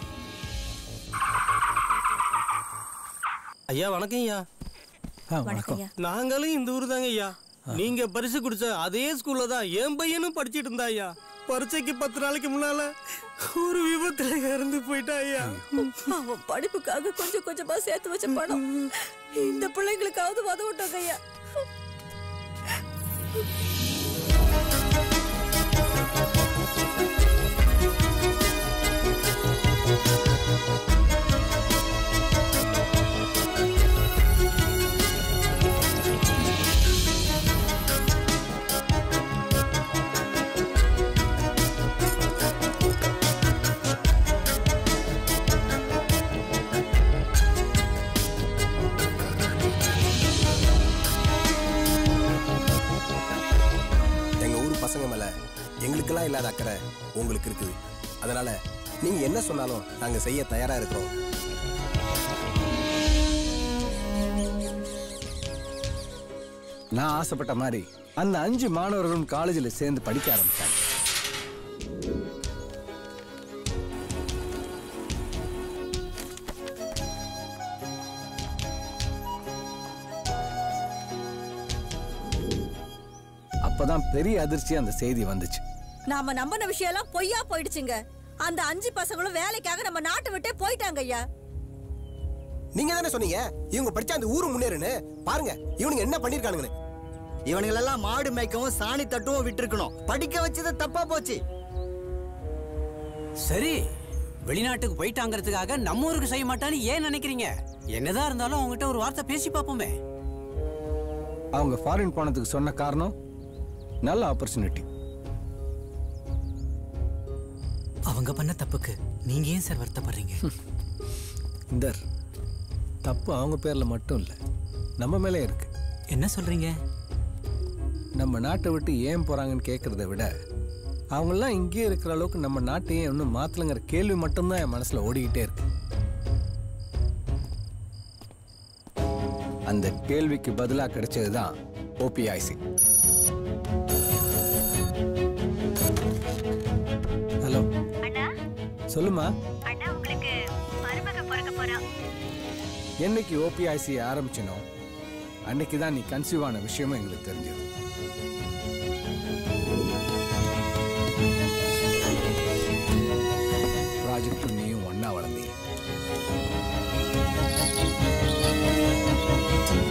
ஐயா வணக்கம் ஐயா. வணக்கம். நாங்களும் இந்த ஊர் தாங்க ஐயா. நீங்க பரிசு குடிச்ச அதே ஸ்கூல்ல தான் என் பையனும் படிச்சிட்டு இருந்தா ஐயா. பரீட்சைக்கு பத்து நாளைக்கு முன்னால ஒரு விபத்துல இறந்து போயிட்டா ஐயா. அவன் படிப்புக்காக கொஞ்சம் கொஞ்சமா சேர்த்து வச்ச பணம் இந்த பிள்ளைங்களுக்காவது உதவட்டும் ஐயா. பசங்க மேல எங்களுக்கெல்லாம் இல்லாத அக்கறை உங்களுக்கு இருக்குது. அதனால நீங்க என்ன சொன்னாலும் நாங்க செய்ய தயாரா இருக்கிறோம். நான் ஆசைப்பட்ட மாதிரி அந்த அஞ்சு மாணவர்களும் காலேஜில் சேர்ந்து படிக்க ஆரம்பிச்சாங்க. அப்பதான் பெரிய அதிர்ச்சி அந்த செய்தி வந்துச்சு. நாம நம்பின விஷயம் எல்லாம் பொய்யா போயிடுச்சுங்க. அந்த அஞ்சு பசங்களும் வேலைக்காக நம்ம நாட்டை விட்டே போயிட்டாங்க ஐயா. நீங்க தானே சொன்னீங்க இவங்க படிச்சா அந்த ஊரு முன்னேறுன்னு. பாருங்க இவனுங்க என்ன பண்ணிருக்கானுங்க. இவனுங்களெல்லாம் மாடு மேய்க்கவும் சாணி தட்டுவும் விட்டுருக்கணும். படிக்க வச்சது தப்பா போச்சு. சரி வெளிநாட்டுக்கு போயிட்டாங்கிறதுக்காக நம்ம ஊருக்கு செய்ய மாட்டான்னு ஏன் நினைக்கிறீங்க? என்னதான் இருந்தாலும் அவங்ககிட்ட ஒரு வார்த்தை பேசி பார்ப்போமே. அவங்க ஃபாரின் போனதுக்கு சொன்ன காரணம் நல்ல ஆப்பர்ச்சுனிட்டி. அவங்க பண்ண தப்புக்கு நீங்க ஏன் சார் வருத்தப்படுறீங்க? இந்த தப்பு அவங்க பேர்ல மட்டும் இல்ல, நம்ம மேலே இருக்கு. என்ன சொல்றீங்க? நம்ம நாட்டை விட்டு ஏன் போறாங்கன்னு கேட்கறத விட அவங்கெல்லாம் இங்கேயே இருக்கிற அளவுக்கு நம்ம நாட்டையே இன்னும் மாத்தலங்கிற கேள்வி மட்டும்தான் என் மனசுல ஓடிக்கிட்டே இருக்கு. அந்த கேள்விக்கு பதிலா கிடைச்சதுதான் ஓபிஐசி. ஹலோ அண்ணா. சொல்லுமா. அண்ணா உங்களுக்கு மருமக பிறக்க போறா. என்னைக்கு ஓபிஐசி ஆரம்பிச்சனோ அன்னைக்கு தான் நீ கன்சீவ் ஆன விஷயமும் எங்களுக்கு தெரிஞ்சது. ப்ராஜெக்ட் நீயும் ஒன்னா வளர்ந்தீங்க.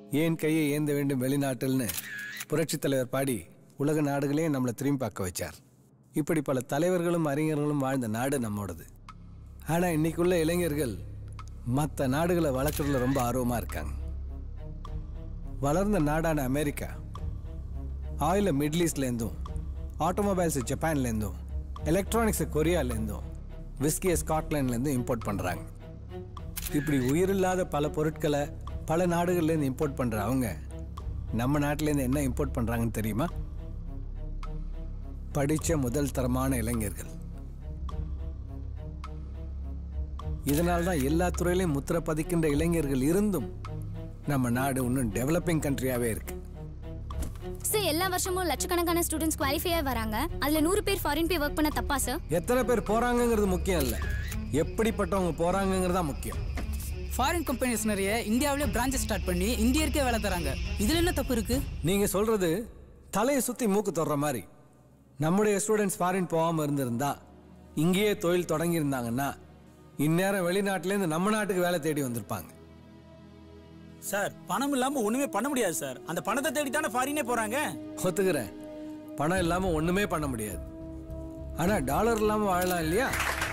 ஏன் கையை ஏந்த வேண்டும் வெளிநாட்டில்னு புரட்சித் தலைவர் பாடி உலக நாடுகளையும் நம்மளை திரும்பி பார்க்க வச்சார். இப்படி பல தலைவர்களும் அறிஞர்களும் வாழ்ந்த நாடு நம்மோடது. ஆனால் இன்னைக்குள்ள இளைஞர்கள் மற்ற நாடுகளை வளர்க்குறதுல ரொம்ப ஆர்வமாக இருக்காங்க. வளர்ந்த நாடான அமெரிக்கா ஆயிலை மிடில் ஈஸ்ட்லேருந்தும், ஆட்டோமொபைல்ஸு ஜப்பான்லேருந்தும், எலக்ட்ரானிக்ஸு கொரியாலேருந்தும், விஸ்கியை ஸ்காட்லாண்ட்லேருந்தும் இம்போர்ட் பண்ணுறாங்க. இப்படி உயிரில்லாத பல பொருட்களை பல நாடுகள்லேருந்து இம்போர்ட் பண்ணுற அவங்க நம்ம நாட்டிலேருந்து என்ன இம்போர்ட் பண்ணுறாங்கன்னு தெரியுமா? படித்த முதல் தரமான இளைஞர்கள். இதனால்தான் எல்லா துறையிலையும் முத்திரை பதிக்கின்ற இளைஞர்கள் இருந்தும் நம்ம நாடு இன்னும் டெவலப்பிங் கண்ட்ரியாவே இருக்கு. சார் எல்லா வருஷமும் லட்சக்கணக்கான ஸ்டூடெண்ட்ஸ் குவாலிஃபையா வராங்க. அதுல நூறு பேர் ஃபாரின் போய் ஒர்க் பண்ண தப்பா சார்? எத்தனை பேர் போறாங்கங்கிறது முக்கியம் இல்ல, எப்படிப்பட்டவங்க போறாங்கங்கிறது தான் முக்கியம். ஃபாரின் கம்பெனிஸ் நிறைய இந்தியாவிலே பிரான்ச்சஸ் ஸ்டார்ட் பண்ணி இந்தியருக்கே வேலை தராங்க. இதுல என்ன தப்பு இருக்கு? நீங்க சொல்றது தலையை சுத்தி மூக்கு தொடுற மாதிரி. நம்முடைய ஸ்டூடெண்ட்ஸ் ஃபாரின் போகாம இருந்திருந்தா, இங்கேயே தொழில் தொடங்கி இருந்தாங்கன்னா இந்நேரம் வெளிநாட்டிலேருந்து நம்ம நாட்டுக்கு வேலை தேடி வந்திருப்பாங்க. சார் பணம் இல்லாம ஒண்ணுமே பண்ண முடியாது சார். அந்த பணத்தை தேடி தானே ஃபாரினே போறாங்க. ஒத்துக்கிறேன், பணம் இல்லாம ஒண்ணுமே பண்ண முடியாது. ஆனா டாலர் இல்லாம வாழலாம் இல்லையா?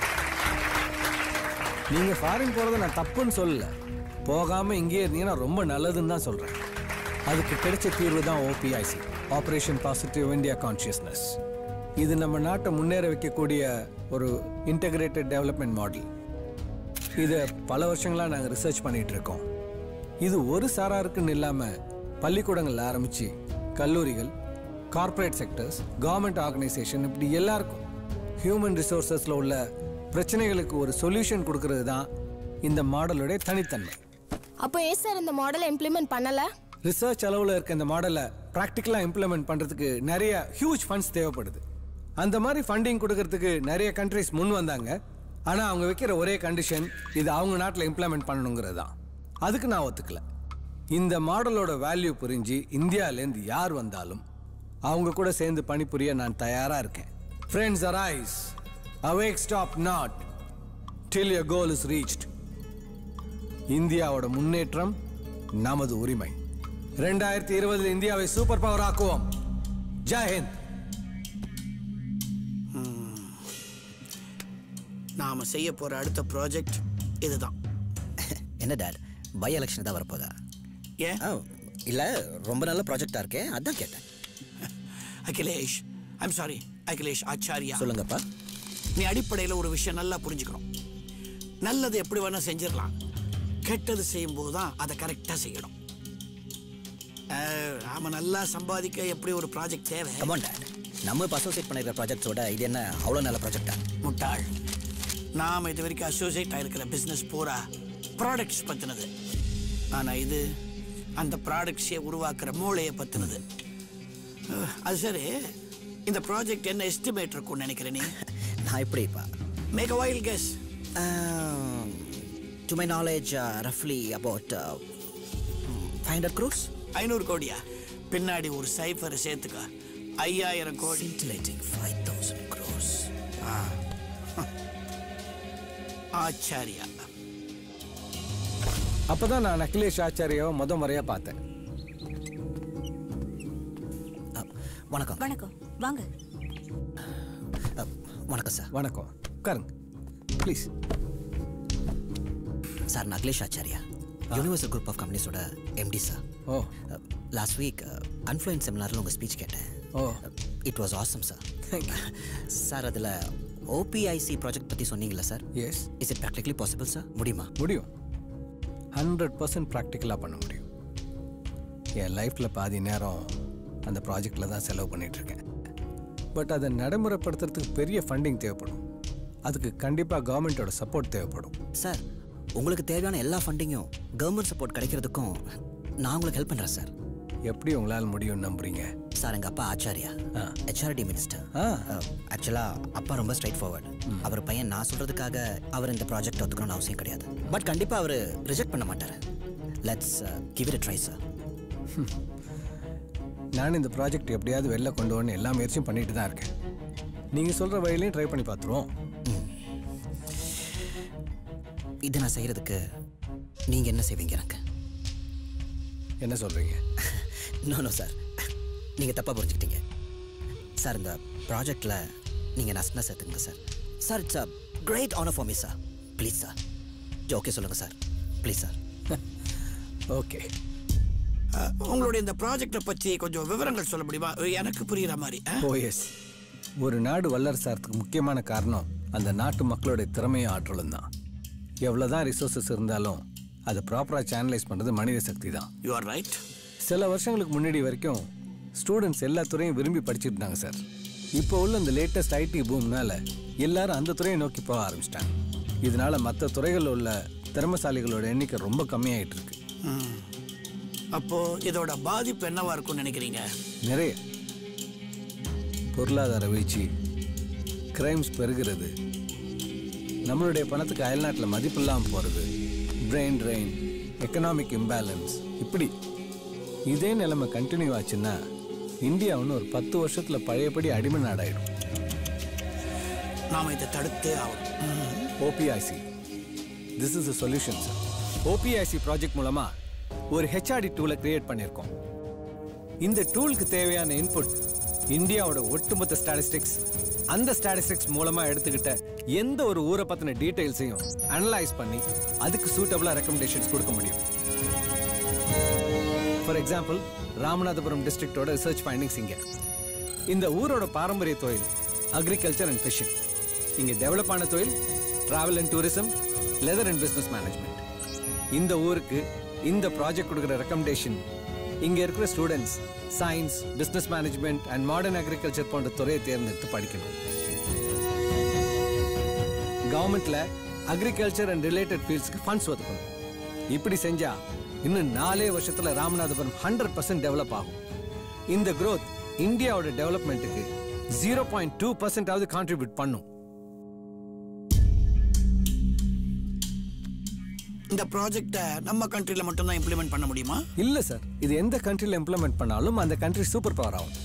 நீங்க ஃபாரின் போறதை நான் தப்புன்னு சொல்லல, போகாம இங்கே இருந்தீங்கன்னா ரொம்ப நல்லதுன்னு தான் சொல்றேன். அதுக்கு கிடைச்ச தீர்வு தான் OPIC, operation positive India consciousness. இது நம்ம நாட்டை முன்னேற வைக்கக்கூடிய ஒரு இன்டகிரேட்டட் டெவலப்மெண்ட் மாடல். இதை பல வருஷங்களாக நாங்கள் ரிசர்ச் பண்ணிட்டு இருக்கோம். இது ஒரு சாராருக்குன்னு இல்லாமல் பள்ளிக்கூடங்கள் ஆரம்பித்து கல்லூரிகள், கார்ப்பரேட் செக்டர்ஸ், கவர்மெண்ட் ஆர்கனைசேஷன், இப்படி எல்லாருக்கும் ஹியூமன் ரிசோர்ஸஸில் உள்ள பிரச்சனைகளுக்கு ஒரு சொல்யூஷன் கொடுக்கறது தான் இந்த மாடலுடைய தனித்தன்மை. அப்போ ஏன் சார் இந்த மாடலை இம்ப்ளிமெண்ட் பண்ணலை? ரிசர்ச் அளவில் இருக்க இந்த மாடலை ப்ராக்டிக்கலாக இம்ப்ளிமெண்ட் பண்ணுறதுக்கு நிறைய ஹியூஜ் ஃபண்ட்ஸ் தேவைப்படுது. அந்த மாதிரி ஃபண்டிங் கொடுக்கறதுக்கு நிறைய கண்ட்ரிஸ் முன் வந்தாங்க. ஆனால் அவங்க வைக்கிற ஒரே கண்டிஷன் இது அவங்க நாட்டில் இம்ப்ளிமெண்ட் பண்ணணுங்கிறது தான். அதுக்கு நான் ஒத்துக்கல. இந்த மாடலோட வேல்யூ புரிஞ்சு இந்தியாவிலேருந்து யார் வந்தாலும் அவங்க கூட சேர்ந்து பணிபுரிய நான் தயாராக இருக்கேன். Friends arise, awake stop not till your goal is reached. இந்தியாவோட முன்னேற்றம் நமது உரிமை. ரெண்டாயிரத்தி இருபதில் இந்தியாவை சூப்பர் பவர் ஆக்குவோம். ஜெய் ஹிந்த். நாம செய்ய போற அடுத்த ப்ராஜெக்ட் இதுதான். என்ன டாட், பை எலெக்ஷன் தான் வரப்போதா? ஏன் இல்ல, ரொம்ப நல்ல ப்ராஜெக்டா இருக்கே, அதான் கேட்டேன். Akhilesh, I'm sorry Akhilesh Acharya. சொல்லுங்கப்பா. நீ அடிப்படையில் ஒரு விஷயம் நல்லா புரிஞ்சுக்கணும். நல்லது எப்படி வேணா செஞ்சிடலாம், கெட்டது செய்யும் போது தான் அதை கரெக்டாக செய்யணும். நாம நல்லா சம்பாதிக்க எப்படி ஒரு ப்ராஜெக்ட் தேவை. கமான் டாட், நம்ம இப்போ அசோசியேட் பண்ணிருக்கிற ப்ராஜெக்ட்ஸோட இது என்ன அவ்வளோ நல்ல ப்ராஜெக்டா? முட்டாள், நாம் இது வரைக்கும் அசோசியேட் ஆகிருக்கிற பிஸ்னஸ் பூரா ப்ராடக்ட்ஸ் பற்றினது. ஆனால் இது அந்த ப்ராடக்ட்ஸை உருவாக்குற மூளையை பற்றினது. அது சரி, இந்த ப்ராஜெக்ட் என்ன எஸ்டிமேட் இருக்கும்னு நினைக்கிறேன் நீ? நான் எப்படிப்பா? Make a wild guess. To my knowledge ரஃப்லி அபவுட் ஃபைவ் ஹண்ட்ரட் க்ரோர்ஸ். ஐநூறு கோடியா? பின்னாடி ஒரு சைஃபரை சேர்த்துக்க, ஐயாயிரம் கோடி. Five thousand crores. ஆச்சாரியா. அப்பதான் நான் அகிலேஷ் ஆச்சாரியாவை முத முறையா பார்த்தேன். வணக்கம். வணக்கம், வாங்க. வணக்கம் சார். வணக்கம், உட்காருங்க ப்ளீஸ். சார், நான் Akhilesh Acharya, universal group of கம்பெனிஸோட MD sir. Oh, last week influence செமினாரில் உங்கள் ஸ்பீச் கேட்டேன். Oh, it was awesome sir. Sir, அதில் ஓபிஐசி ப்ராஜெக்ட் பற்றி சொன்னீங்களா sir? Yes. Is it practically possible sir? முடியுமா? முடியும், ஹண்ட்ரட் பர்சன்ட் ப்ராக்டிக்கலாக பண்ண முடியும். என் லைஃப்பில் பாதி நேரம் அந்த ப்ராஜெக்டில் தான் செலவு பண்ணிகிட்ருக்கேன். பட் அதை நடைமுறைப்படுத்துறதுக்கு பெரிய ஃபண்டிங் தேவைப்படும். அதுக்கு கண்டிப்பாக கவர்மெண்ட்டோட சப்போர்ட் தேவைப்படும். சார், உங்களுக்கு தேவையான எல்லா ஃபண்டிங்கும் கவர்மெண்ட் சப்போர்ட் கிடைக்கிறதுக்கும் நான் உங்களுக்கு ஹெல்ப் பண்ணுறேன் சார். எப்படி உங்களால் முடியும்னு நம்புறீங்க? சார், எங்கள் அப்பா ஆச்சாரியா, ஹெச்ஆர்டி மினிஸ்டர். ஆக்சுவலாக அப்பா ரொம்ப ஸ்ட்ரைட் ஃபார்வர்டு. அவர் பையன் நான் சொல்கிறதுக்காக அவர் இந்த ப்ராஜெக்ட் ஒத்துக்கணும்னு அவசியம் கிடையாது. பட் கண்டிப்பாக அவர் ரிஜெக்ட் பண்ண மாட்டார். Let's give it a try sir. நான் இந்த ப்ராஜெக்ட் எப்படியாவது வெளில கொண்டு வரணும் எல்லா முயற்சியும் பண்ணிட்டு தான் இருக்கேன். நீங்கள் சொல்கிற வழியிலையும் ட்ரை பண்ணி பார்த்துருவோம். இதை நான் செய்கிறதுக்கு நீங்கள் என்ன செய்வீங்க எனக்கு? என்ன சொல்கிறீங்க? நோ நோ சார், நீங்கள் தப்பாக புரிஞ்சுக்கிட்டீங்க சார். இந்த ப்ராஜெக்டில் நீங்கள் நஷ்டனா சேர்த்துங்க sir. Sir it's a great honour for me sir. Please sir okay சொல்லுங்கள் சார், ப்ளீஸ் சார். ஓகே, உங்களுடைய இந்த ப்ராஜெக்டை பற்றி கொஞ்சம் விவரங்கள் சொல்ல முடியுமா? எனக்கு புரிகிற மாதிரி. ஓ எஸ், ஒரு நாடு வல்லரசாகிறதுக்கு முக்கியமான காரணம் அந்த நாட்டு மக்களுடைய திறமையும் ஆற்றலும் தான். எவ்வளோ தான் ரிசோர்ஸஸ் இருந்தாலும் அதை ப்ராப்பராக சேனலைஸ் பண்ணுறது மனித சக்தி தான். You are right. சில வருஷங்களுக்கு முன்னாடி வரைக்கும் ஸ்டூடெண்ட்ஸ் எல்லா துறையும் விரும்பி படிச்சுட்டு இருந்தாங்க சார். இப்போ உள்ள இந்த லேட்டஸ்ட் ஐடி பூம்னால எல்லாரும் அந்த துறையை நோக்கி போக ஆரம்பிச்சிட்டாங்க. இதனால மற்ற துறைகளில் உள்ள திறமைசாலிகளோட எண்ணிக்கை ரொம்ப கம்மியாயிட்டு இருக்கு. அப்போ இதோட பாதிப்பு என்னவா இருக்கும்னு நினைக்கிறீங்க? நிறைய பொருளாதார வீழ்ச்சி, கிரைம்ஸ் பெருகிறது, நம்மளுடைய பணத்துக்கு அயல்நாட்டில் மதிப்பு இல்லாமல் போகிறது, பிரெயின் ட்ரெயின், எக்கனாமிக் இம்பேலன்ஸ். இப்படி இதே நிலைமை கண்டினியூ ஆச்சுன்னா இந்தியா ஒன்று ஒரு பத்து வருஷத்துல பழையபடி அடிமை நாடாயிடும். நாம இதை தடுத்தே ஆகும். OPIC, this is a solution sir. OPIC project மூலமா ஒரு ஹெச்ஆர்டி டூலை கிரியேட் பண்ணியிருக்கோம். இந்த டூலுக்கு தேவையான இன்புட் இந்தியாவோட ஒட்டுமொத்த ஸ்டாட்டிஸ்டிக்ஸ், அந்த ஸ்டாட்டிஸ்டிக்ஸ் மூலமா எடுத்துக்கிட்ட எந்த ஒரு ஊரை பத்தின டீடைல்ஸையும் அனலைஸ் பண்ணி அதுக்கு சூட்டபிளா ரெக்கமெண்டேஷன்ஸ் கொடுக்க முடியும். ஃபார் எக்ஸாம்பிள், ராமநாதபுரம் டிஸ்ட்ரிக்டோட ரிசர்ச் ஃபைண்டிங்ஸ் இங்க. இந்த ஊரோட பாரம்பரிய தொழில் அக்ரிகல்ச்சர் அண்ட் ஃபிஷிங். இங்க டெவலப் ஆன தொழில் travel and tourism, leather and business management. இந்த ஊருக்கு இந்த ப்ராஜெக்ட் கொடுக்குற ரெக்கமெண்டேஷன் இங்க இருக்கிற students science, business management and modern agriculture போன்ற துறையை தேர்ந்தெடுத்து படிக்கணும். கவர்மெண்ட்ல அக்ரிகல்ச்சர் அண்ட் ரிலேட்டட் ஃபீல்ட்ஸ்க்கு ஃபண்ட்ஸ் ஒதுக்கணும். இப்படி செஞ்சா இன்னும் நாலே வருஷத்துல ராமநாதபுரம் ஹண்ட்ரட் பர்சன்ட் டெவலப் ஆகும். இந்த growth இந்தியாவோட டெவலப்மெண்ட்டுக்கு ஜீரோ பாயிண்ட் டூ பர்சன்ட் ஆவது கான்ட்ரிபியூட் பண்ணும். இந்த ப்ராஜெக்டை நம்ம கண்ட்ரில மட்டும் தான் இம்ப்ளிமெண்ட் பண்ண முடியுமா? இல்ல சார், இது எந்த கண்ட்ரில இம்ப்ளிமெண்ட் பண்ணாலும் அந்த கண்ட்ரி சூப்பர் பவர் ஆகும்.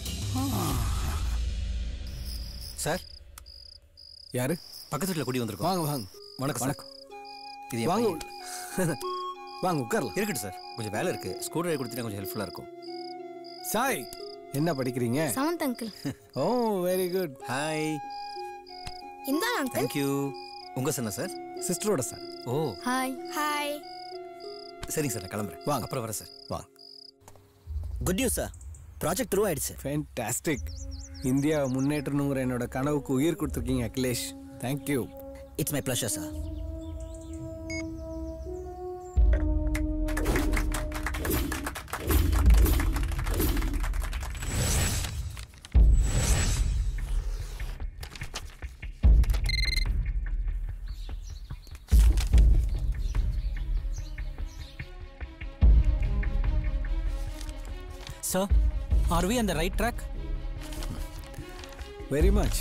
சார், யாரு? பக்கத்து வீட்டில் குடி வந்திருக்கோம். வாங்க வாங்க. வணக்கம் வணக்கம். இது வாங்க வாங்க வாங்க உட்காரலாம். இருக்கட்டும் சார், கொஞ்சம் வேலை இருக்கு. ஸ்கூல் டிரைவர் கொடுத்தீங்கன்னா கொஞ்சம் ஹெல்ப்ஃபுல்லாக இருக்கும். சாய், என்ன படிக்கிறீங்க? Seventh uncle. Oh very good. Hi. இந்த அங்கிள். Thank you. உங்க சன்னா சார்? சிஸ்டரோட சார். Oh hi. ஹாய். சரிங்க சார், நான் கிளம்புறேன். வாங்க, அப்புறம் வரேன் சார். வாங்க. Good news sir, project through ஆயிடுச்சு. ஃபேன்டாஸ்டிக். இந்தியாவை முன்னேற்றணுங்கிற என்னோட கனவுக்கு உயிர் கொடுத்துருக்கீங்க Akhilesh. Thank you. It's my pleasure sir. Sir, are we on the right track? Very much.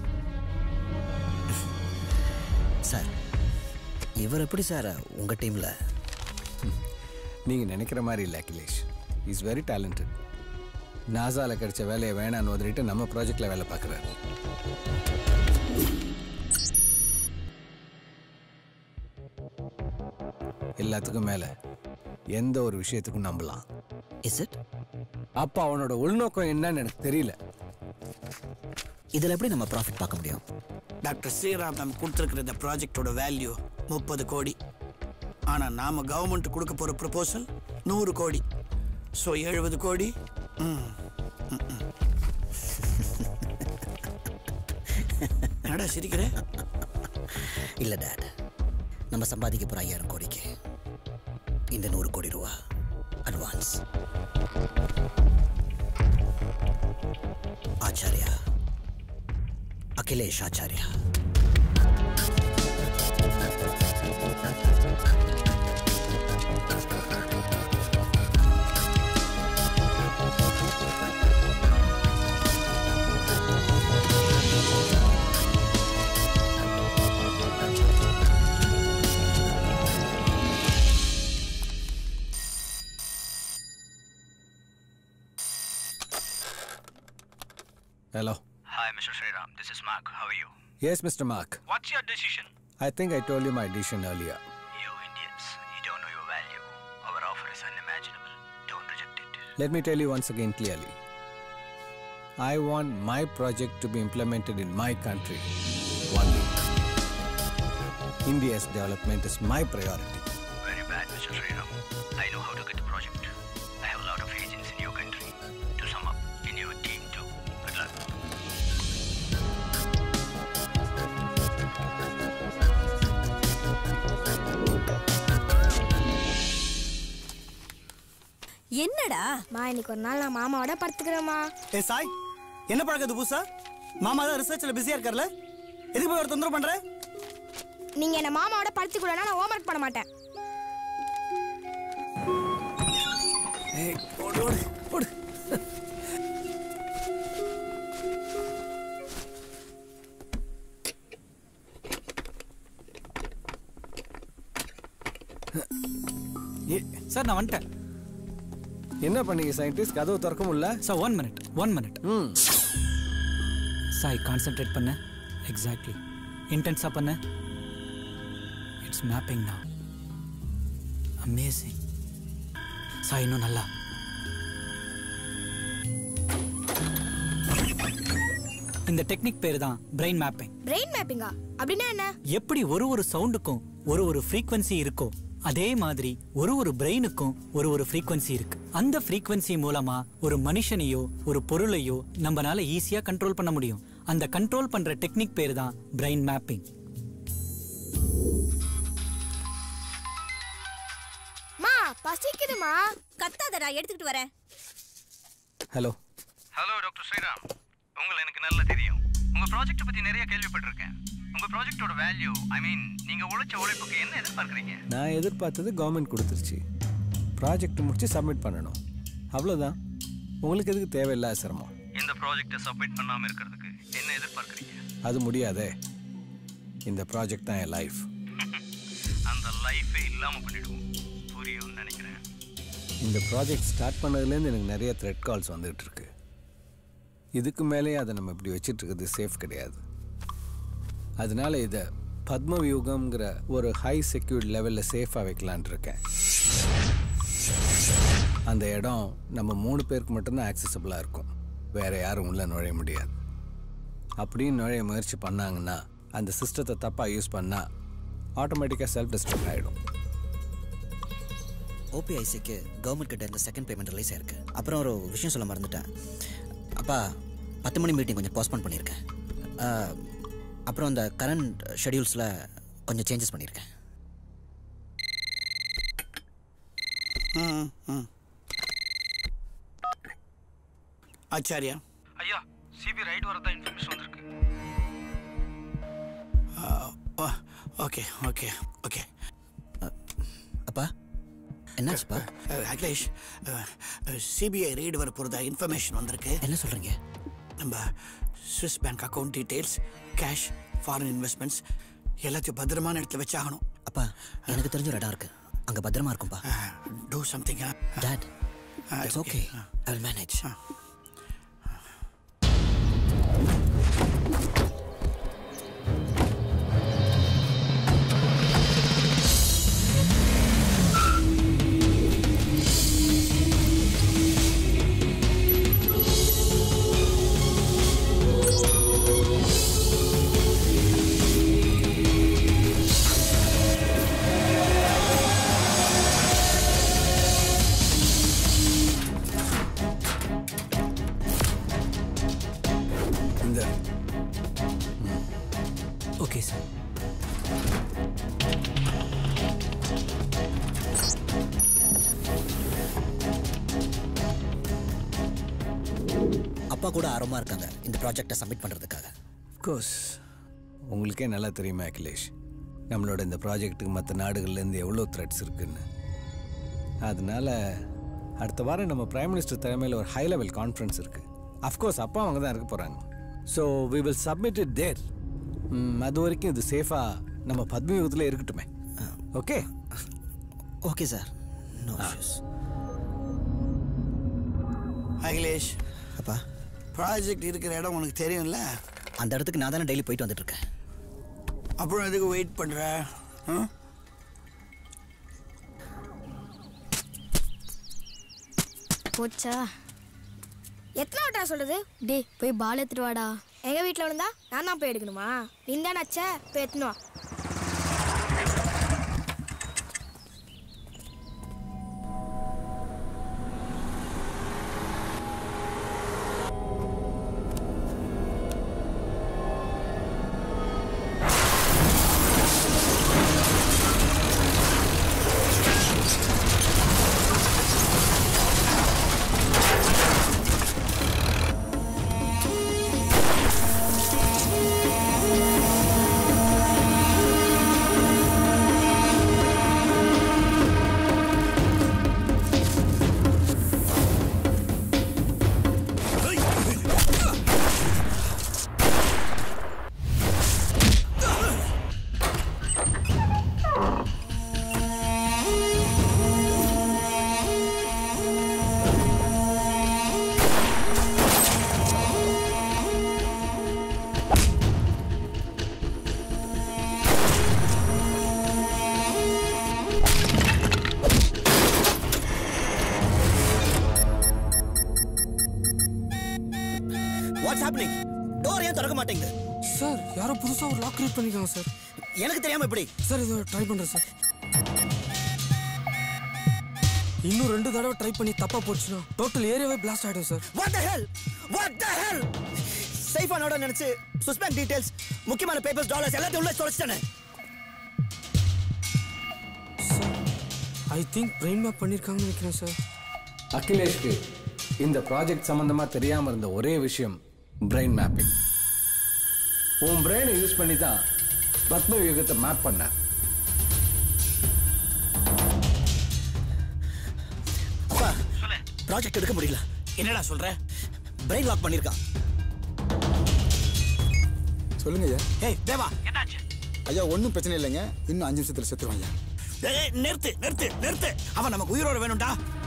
Sir, இவர் எப்படி சார் உங்க டீம்ல? நீங்க நினைக்கிற மாதிரி இல்லை அகிலேஷ். Is very talented. நாசால கிடைச்ச வேலையை வேணான்னு வந்துட்டு நம்ம ப்ராஜெக்ட்ல வேலை பார்க்குறாரு. எல்லாத்துக்கும் மேல எந்த ஒரு விஷயத்துக்கும் நம்பலாம். Is it? அப்ப அவனோட உள்நோக்கம் என்னன்னு எனக்கு தெரியல. இதில் எப்படி நம்ம ப்ராஃபிட் பார்க்க முடியும்? டாக்டர் ஸ்ரீராம் மேம் கொடுத்துருக்கிற இந்த ப்ராஜெக்டோட வேல்யூ முப்பது கோடி. ஆனால் நாம கவர்மெண்ட் கொடுக்க போகிற ப்ரொபோசல் நூறு கோடி. ஸோ எழுபது கோடி. என்னடா சிரிக்கிற? இல்லை டேட், நம்ம சம்பாதிக்க போகிற ஐயாயிரம் கோடிக்கு இந்த நூறு கோடி ரூபா advance. Acharya, Akhilesh Acharya. Hello. Hi, Mister Sriram. This is Mark. How are you? Yes, Mister Mark. What's your decision? I think I told you my decision earlier. You Indians, you don't know your value. Our offer is unimaginable. Don't Let me tell you once again clearly. I want my project to be implemented in my country only. India's development is my priority. Very bad, Mister Sriram. I know how to get the project. I have a lot of agents in your country. To sum up, in your team too. Good luck. என்னடா மா இன்னைக்கு ஒரு நாள் நான் மாமாவோட படுத்துக்கிறேம்மா. ஏ சாய், என்ன பழக்கம் இது புதுசா? மாமா தான் ரிசர்ச்ல பிஸியா இருக்கார்ல, எதுக்கு போய் ஒரு தொந்தரவு பண்ற? நீங்க என்ன மாமாவோட படுத்துக்கூடனா நான் ஹோம்வொர்க் பண்ண மாட்டேன். ஏய் ஓடு ஓடு ஓடு. சார் நான் வந்துட்டேன். என்ன பண்ணீங்க சயின்டிஸ்ட்? கதவு திறக்க முடியல sir. One minute one minute hmm Sai concentrate பண்ண. எக்ஸாக்ட்லி இன்டென்ஸா பண்ண. It's mapping now. Amazing. Sai இன்னும் நல்லா. இந்த டெக்னிக் பேரு தான் பிரெயின் மேப்பிங். பிரெயின் மேப்பிங்கா? அப்படின்னா என்ன? எப்படி ஒரு ஒரு சவுண்டுக்கும் ஒரு ஒரு ஃப்ரீக்வன்சி இருக்கோ அதே மாதிரி ஒரு ஒரு பிரெயினுக்கும் ஒரு ஒரு ஃப்ரீக்வன்சி இருக்கு. அந்த ஃப்ரீக்வன்சி மூலமா ஒரு மனுஷனையோ ஒரு பொருளையோ நம்மனால ஈஸியா கண்ட்ரோல் பண்ண முடியும். அந்த கண்ட்ரோல் பண்ற டெக்னிக் பேரு தான் பிரெயின் மேப்பிங். மா பசிக்குதுமா. கத்தாதடா, எடுத்துக்கிட்டு வரேன். Hello hello doctor Sriram. உங்களை எனக்கு நல்லா தெரியும். உங்க ப்ராஜெக்ட் பத்தி நிறைய கேள்விப்பட்டிருக்கேன். உங்க ப்ராஜெக்ட்டோட வேல்யூ, ஐ மீன் நீங்க உழைச்ச உழைப்புக்கு என்ன எதிர்பார்க்கறீங்க? நான் எதிர்பார்த்தது கவர்மெண்ட் கொடுத்துருச்சு. ப்ராஜெக்ட் முடிச்சு சப்மிட் பண்ணணும், அவ்வளோதான். உங்களுக்கு எதுக்கு தேவையில்லாத சிரமம்? இந்த ப்ராஜெக்ட்டை சப்மிட் பண்ணாம இருக்கிறதுக்கு என்ன எதிர்பார்க்கறீங்க? அது முடியாதே. இந்த ப்ராஜெக்ட் தான் என் லைஃப். அந்த லைஃபே இல்லாம பண்ணிடுவோம். புரியும்னு நினைக்கிறேன். இந்த ப்ராஜெக்ட் ஸ்டார்ட் பண்ணதுலேருந்து எனக்கு நிறைய த்ரெட் கால்ஸ் வந்துகிட்டு இருக்கு. இதுக்கு மேலேயே அதை நம்ம இப்படி வச்சுட்டு இருக்கிறது சேஃப் கிடையாது. அதனால இதை பத்ம வியூகம்ங்கிற ஒரு ஹை செக்யூர்ட் லெவலில் சேஃபாக வைக்கலான் இருக்கேன். அந்த இடம் நம்ம மூணு பேருக்கு மட்டும்தான் ஆக்சசபிளாக இருக்கும். வேற யாரும் உள்ள நுழைய முடியாது. அப்படின்னு நுழைய முயற்சி பண்ணாங்கன்னா அந்த சிஸ்டத்தை தப்பாக யூஸ் பண்ணால் ஆட்டோமேட்டிக்காக செல்ஃப் டிஸ்ட்ரக்ட் ஆகிடும். ஓபிஐசிக்கு கவர்மெண்ட் கிட்ட இந்த செகண்ட் பேமெண்ட் ரிலீஸ் ஆயிருக்கு. அப்புறம் ஒரு விஷயம் சொல்ல மறந்துட்டேன். அப்பா, பத்து மணி மீட்டிங் கொஞ்சம் போஸ்ட்போன் பண்ணியிருக்கேன். அப்புறம் அந்த கரண்ட் ஷெடியூல்ஸில் கொஞ்சம் சேஞ்சஸ் பண்ணியிருக்கேன். ஆச்சாரியா ஐயா, சிபி ரைட் வரதா இன்ஃபர்மேஷன் வந்திருக்கு. Okay okay okay. அப்பா என்னாச்சுப்பா? அகிலேஷ், சிபிஐ ரெய்டு வர போகிறதா இன்ஃபர்மேஷன் வந்திருக்கு. என்ன சொல்கிறீங்க? நம்ம Swiss bank account details, cash, foreign investments எல்லாத்தையும் பத்திரமான இடத்துல வச்சாகணும். அப்பா, எனக்கு தெரிஞ்ச ஒரு இடம் இருக்கு, அங்கே பத்திரமா இருக்கும்பா. Do something. Dad, it's okay, I will manage. Okay sir. அப்பா கூட ஆர்வமாக இருக்காங்க இந்த ப்ராஜெக்டை சப்மிட் பண்ணுறதுக்காக. அஃப்கோர்ஸ், உங்களுக்கே நல்லா தெரியுமா அகிலேஷ், நம்மளோட இந்த ப்ராஜெக்ட்டுக்கு மற்ற நாடுகள்லேருந்து எவ்வளோ த்ரெட்ஸ் இருக்குன்னு. அதனால அடுத்த வாரம் நம்ம பிரைம் மினிஸ்டர் தலைமையில் ஒரு ஹை லெவல் கான்ஃபரன்ஸ் இருக்குது. அஃப்கோர்ஸ் அப்பா அவங்க தான் இருக்க போகிறாங்க. So we will submit it there. அது வரைக்கும் இது சேஃபாக நம்ம பத்மயுகத்தில் இருக்கட்டுமே. Okay okay sir. No issues. Akhilesh, அப்பா, ப்ராஜெக்ட் இருக்கிற இடம் உனக்கு தெரியும்ல? அந்த இடத்துக்கு நான் தானே டெய்லி போயிட்டு வந்துட்டு இருக்கேன். அப்புறம் எதுக்கு வெயிட் பண்ணுற? போச்சா எத்தனை வாட்டா சொல்றது? டேய் போய் பால் எடுத்துட்டு வாடா. எங்க வீட்டில் விழுந்தா நான் தான் போய் எடுக்கணுமா? நீ தானே அச்ச போய் எத்தனு வா. சார் யாரோ புதுசா ஒரு லாக் கிரியேட் பண்ணிருக்காங்க சார். எனக்கு தெரியாம எப்படி சார் இதை ட்ரை பண்றேன் சார். இன்னும் ரெண்டு தடவை ட்ரை பண்ணி தப்பா போச்சுன்னா டோட்டல் ஏரியாவே பிளாஸ்ட் ஆயிடும் sir. What the hell what the hell சேஃபா நோட நினைச்சு சஸ்பெக்ட் டீடைல்ஸ் முக்கியமான பேப்பர்ஸ் டாலர்ஸ் எல்லாத்தையும் உள்ள தொலைச்சிட்டானே. Sir I think brain map பண்ணிருக்காங்கன்னு நினைக்கிறேன் சார். அகிலேஷ்க்கு இந்த ப்ராஜெக்ட் சம்பந்தமா தெரியாம இருந்த ஒரே விஷயம் பிரெயின் மேப்பிங். உன் பிரெயினை யூஸ் பண்ணி தான் பத்ம யுகத்தை மேப் பண்ண. அப்பா ப்ராஜெக்ட் எடுக்க முடியல. என்னடா சொல்ற? பிரெயின் லாக் பண்ணிருக்கான். சொல்லுங்க ஐயா. ஏய் தேவா என்னாச்சு? ஐயா ஒன்றும் பிரச்சனை இல்லைங்க, இன்னும் அஞ்சு நிமிஷத்துல செத்துருவாங்க. ஏய் நிறுத்து நிறுத்து நிறுத்து, அவன் நமக்கு உயிரோட வேணும்டா.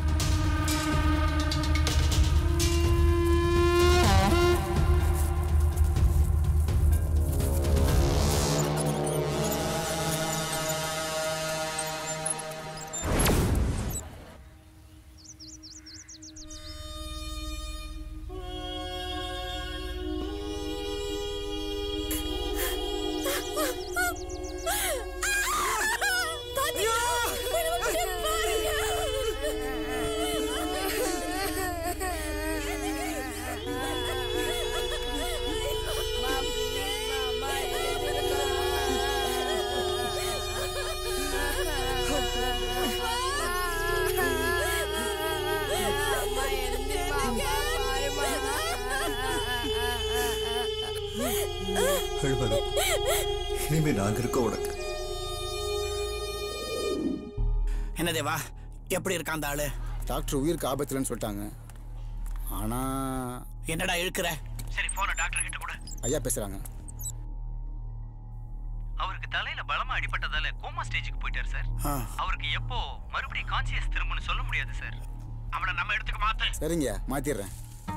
இனிமே நாங்க இருக்கோம் உனக்கு. என்ன தேவா எப்படி இருக்கான் அந்த ஆளு? டாக்டர் உயிருக்கு ஆபத்துலன்னு சொல்லிட்டாங்க. ஆனா என்னடா இழுக்கிற? சரி போன டாக்டர் கிட்ட கூட. ஐயா பேசுறாங்க. அவருக்கு தலையில பலமா அடிபட்டதால கோமா ஸ்டேஜுக்கு போயிட்டாரு சார். அவருக்கு எப்போ மறுபடியும் கான்சியஸ் திரும்புன்னு சொல்ல முடியாது சார். அவனை நம்ம இடத்துக்கு மாத்து. சரிங்க மாத்திடுறேன்.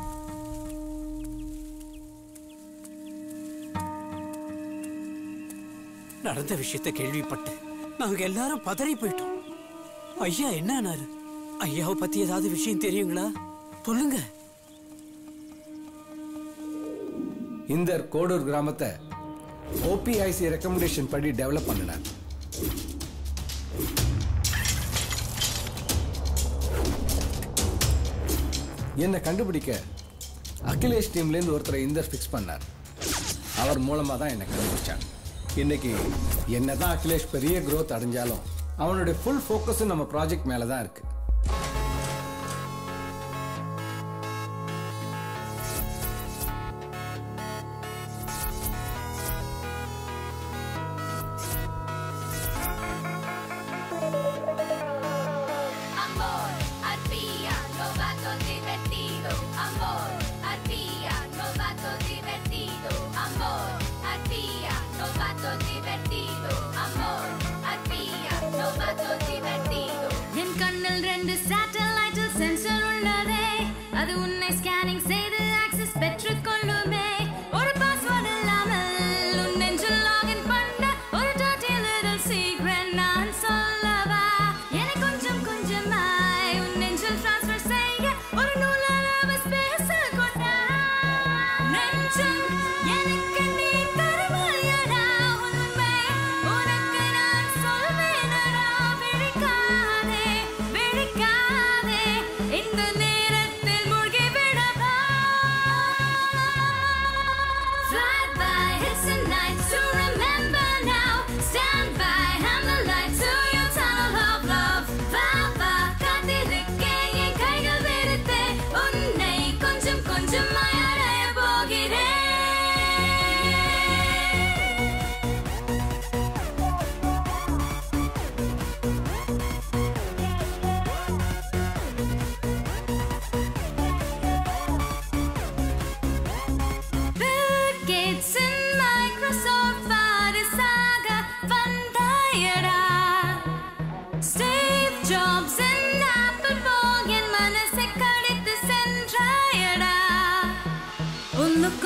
நடந்த விஷயத்தை கேள்விப்பட்டு நாங்க எல்லாரும் பதறி போயிட்டோம். ஐயா என்ன ஆனாரு? ஐயாவை பத்தி ஏதாவது விஷயம் தெரியுங்களா? சொல்லுங்க. இந்த கோடூர் கிராமத்தை ஓபிஐசி ரெக்கமெண்டேஷன் படி டெவலப் பண்ணினார். என்னை கண்டுபிடிக்க அகிலேஷ் டீம்லேருந்து ஒருத்தரை இந்தர் ஃபிக்ஸ் பண்ணார். அவர் மூலமா தான் என்னை கண்டுபிடிச்சாங்க. இன்னைக்கு என்னதான் அகிலேஷ் பெரிய growth அடைஞ்சாலும் அவனுடைய ஃபுல் ஃபோக்கஸும் நம்ம ப்ராஜெக்ட் மேல தான் இருக்கு. நான் சொல்லவா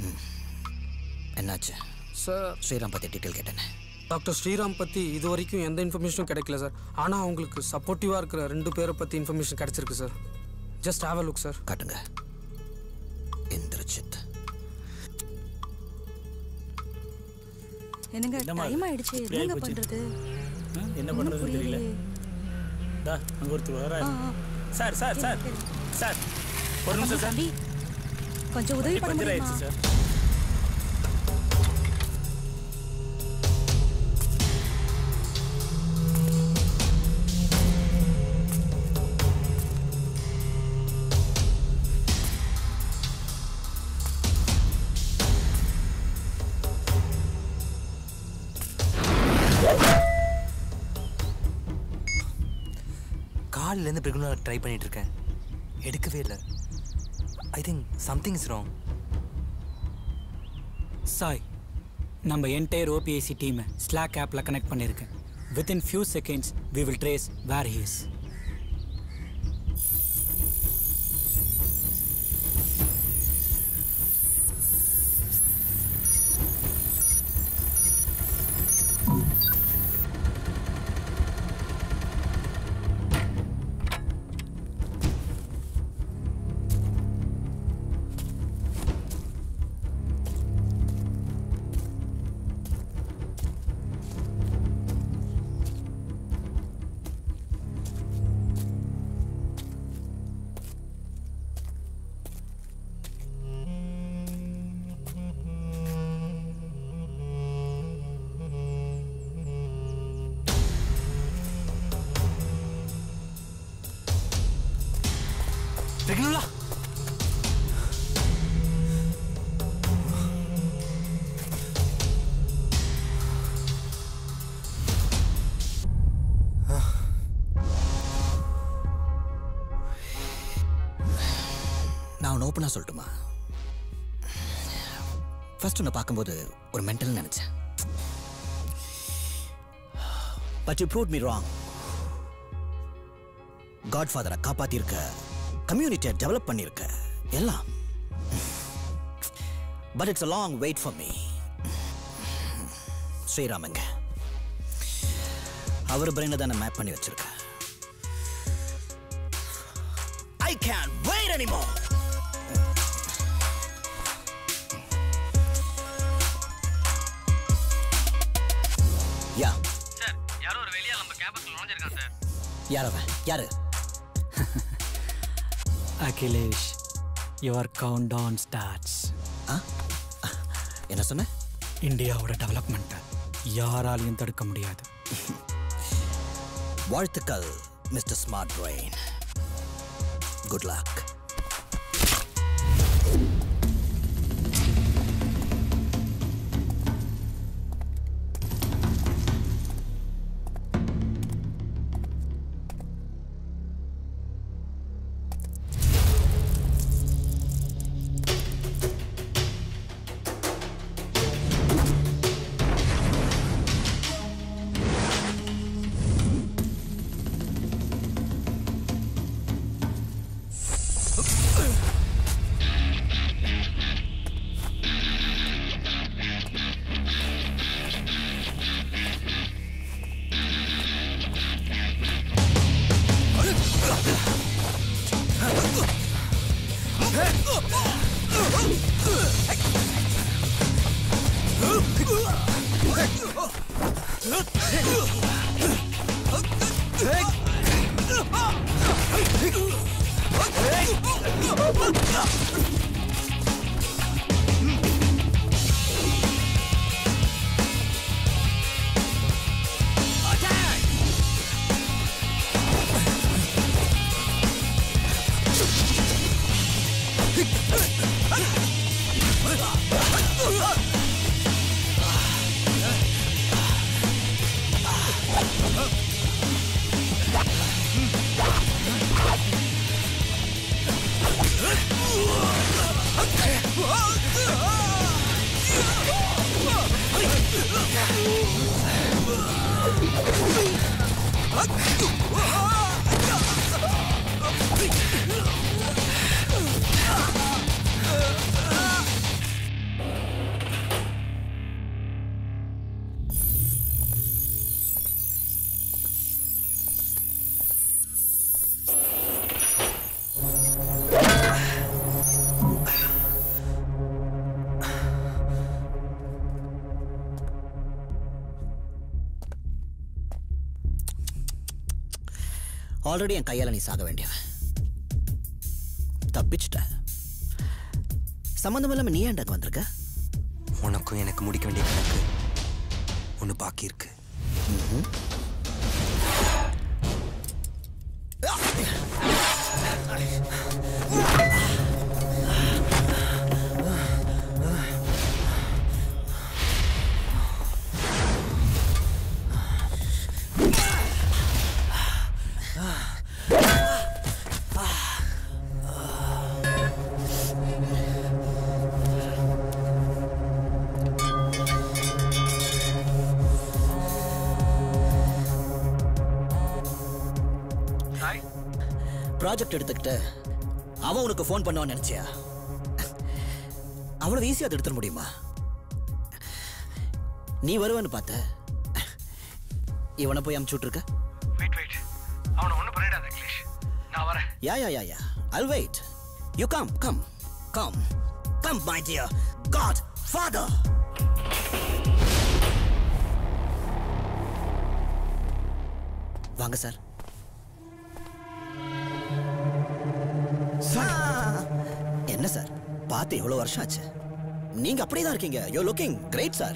என்னாச்சு சார் ஸ்ரீராம் பற்றி டீட்டெயில் கேட்டேன். டாக்டர் ஸ்ரீராம் பற்றி இது வரைக்கும் எந்த இன்ஃபர்மேஷனும் கிடைக்கல சார். ஆனால் அவங்களுக்கு சப்போர்ட்டிவாக இருக்கிற ரெண்டு பேரை பற்றி இன்ஃபர்மேஷன் கிடைச்சிருக்கு sir. Just have a look sir. காட்டுங்க. இந்திரஜித். என்னங்க டைம் ஆயிடுச்சு. என்னங்க பண்றது? என்ன பண்றது தெரியல. டா அங்க ஒருத்தர் வராரு. சார் சார் சார் சார் ஒரு நிமிஷம் சார். கொஞ்சம் உதவி பண்ண முடியுமா சார்? காலிலேருந்து பிரிகுனா ட்ரை பண்ணிட்டு இருக்கேன், எடுக்கவே இல்லை. I think something is wrong. Sai, நம்ம என்டையர் ஓபிஐசி டீமை ஸ்லாக் ஆப்பில் கனெக்ட் பண்ணியிருக்கேன். Within few seconds we will trace where he is. Regular. நான் உன்னை ஓப்பனாக சொல்லட்டுமா? ஃபர்ஸ்ட் உன்னை பார்க்கும்போது ஒரு மென்டல் நினைச்சேன். But you proved me wrong. காட்ஃபாதரை காப்பாத்திருக்க, கம்யூனிட்டியை டெவலப் பண்ணியிருக்க, எல்லாம். But it's a long wait for me. ஸ்ரீராமங்க அவர் பிரெயினை தான் மேப் பண்ணி வச்சிருக்கேன். I can't wait anymore. Yeah sir, யாரோ ஒரு வெளியா நம்ம கேம்பஸ்ல நுழைஞ்சிருக்கான் சார். யார் அவன்? யாரு? Akhilesh, your countdown starts. என்ன சொன்ன? இந்தியாவோட டெவலப்மெண்ட்டை யாராலையும் தடுக்க முடியாது. வாழ்த்துக்கள் mister smart brain. Good luck. Already என் கையால நீ சாக வேண்டியவன். தப்பிச்சிட்ட. சம்மந்தம் இல்லாம நீ ஏன்டாக்கு வந்திருக்க? உனக்கும் எனக்கு முடிக்க வேண்டிய கணக்கு ஒன்று பாக்கி இருக்கு. ப்ராஜெக்ட் எடுத்துக்கிட்டு அவன் உனக்கு ஃபோன் பண்ணுவான்னு நினைச்சியா? அவ்வளவு ஈஸியா அதை எடுத்துட முடியுமா? நீ வருவான்னு பார்த்த இவனை போய் அமுச்சு விட்டுருக்க. வெயிட் வெயிட் அவனை ஒன்றும் பண்ணிடாத அகிலேஷ், நான் வரேன். Yeah yeah yeah yeah I'll wait. You come, come, come, come, my dear Godfather. வாங்க சார். என்ன சார் பார்த்து எவ்வளவு வருஷம் ஆச்சு? நீங்க அப்படியே தான் இருக்கீங்க. You looking great sir.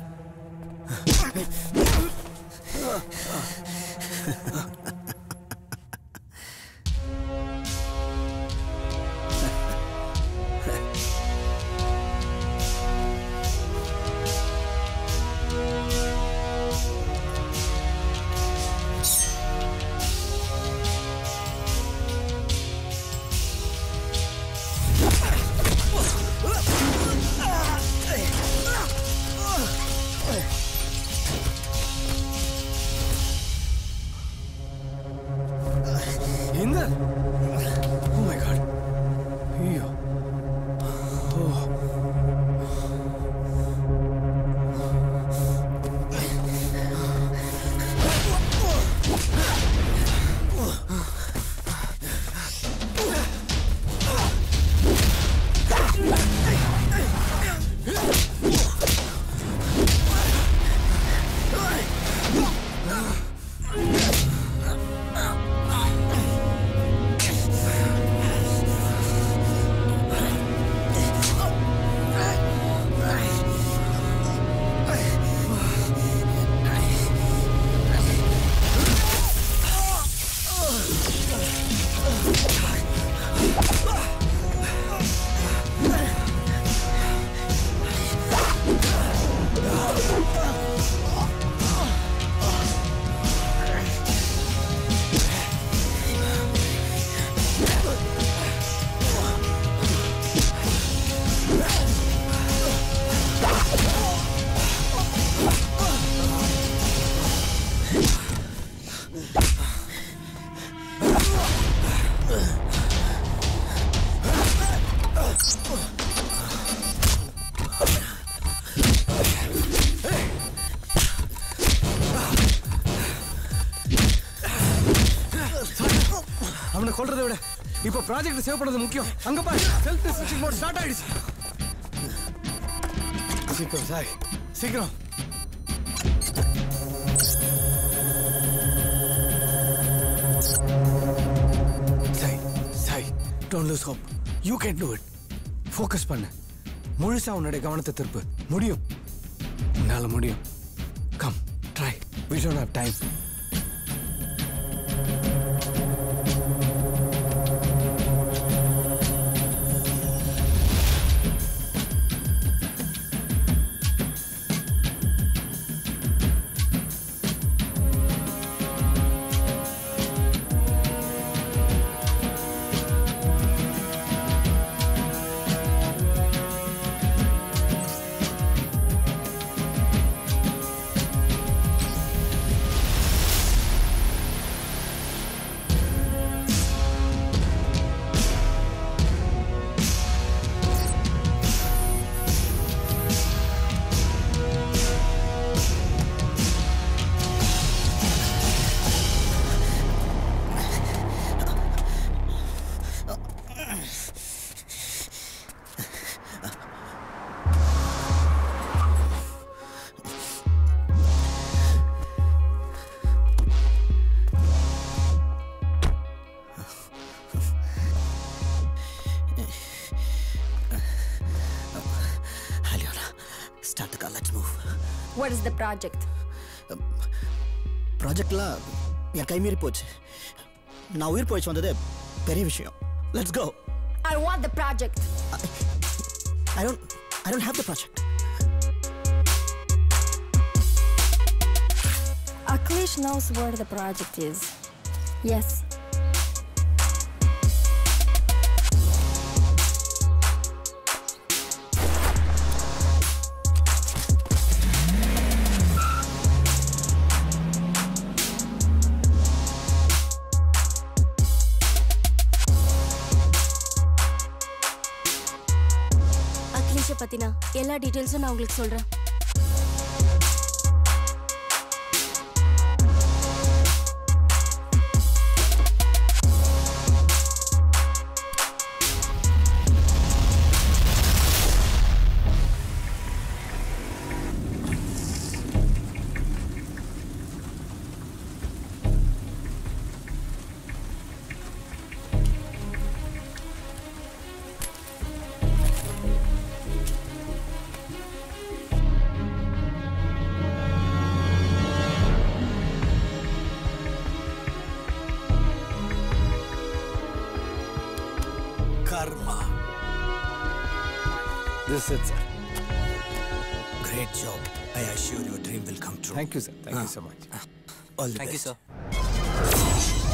கொல்றதை விட இப்போ ப்ராஜெக்ட் சேவ் பண்ணது முக்கியம். அங்க பாரு, செல்ஃப் டிஸ்ட்ரக்ஷன் மோட் ஸ்டார்ட் ஆயிடுச்சு. சீக்கிரம் சாய், சீக்கிரம். Sai, Sai, don't lose hope. You can do it. Focus பண்ணு. முழுசா உன்னுடைய கவனத்தை திருப்பு. முடியும், உன்னால முடியும். Come, try. We don't have time. What is the project? ப்ராஜெக்ட்லாம் என் கை மீறி போச்சு. நான் உயிர் போயிச்சு வந்தது பெரிய விஷயம். Let's go. I want the project. I don't I don't have the project. Akhilesh knows where the project is. Yes. அகிலேஷை பத்தினா எல்லா டீடைல்ஸும் நான் உங்களுக்கு சொல்றேன். Karma. This is it, sir. Great job. I assure your dream will come true. Thank you, sir. Thank you so much. All the Thank you, best. sir.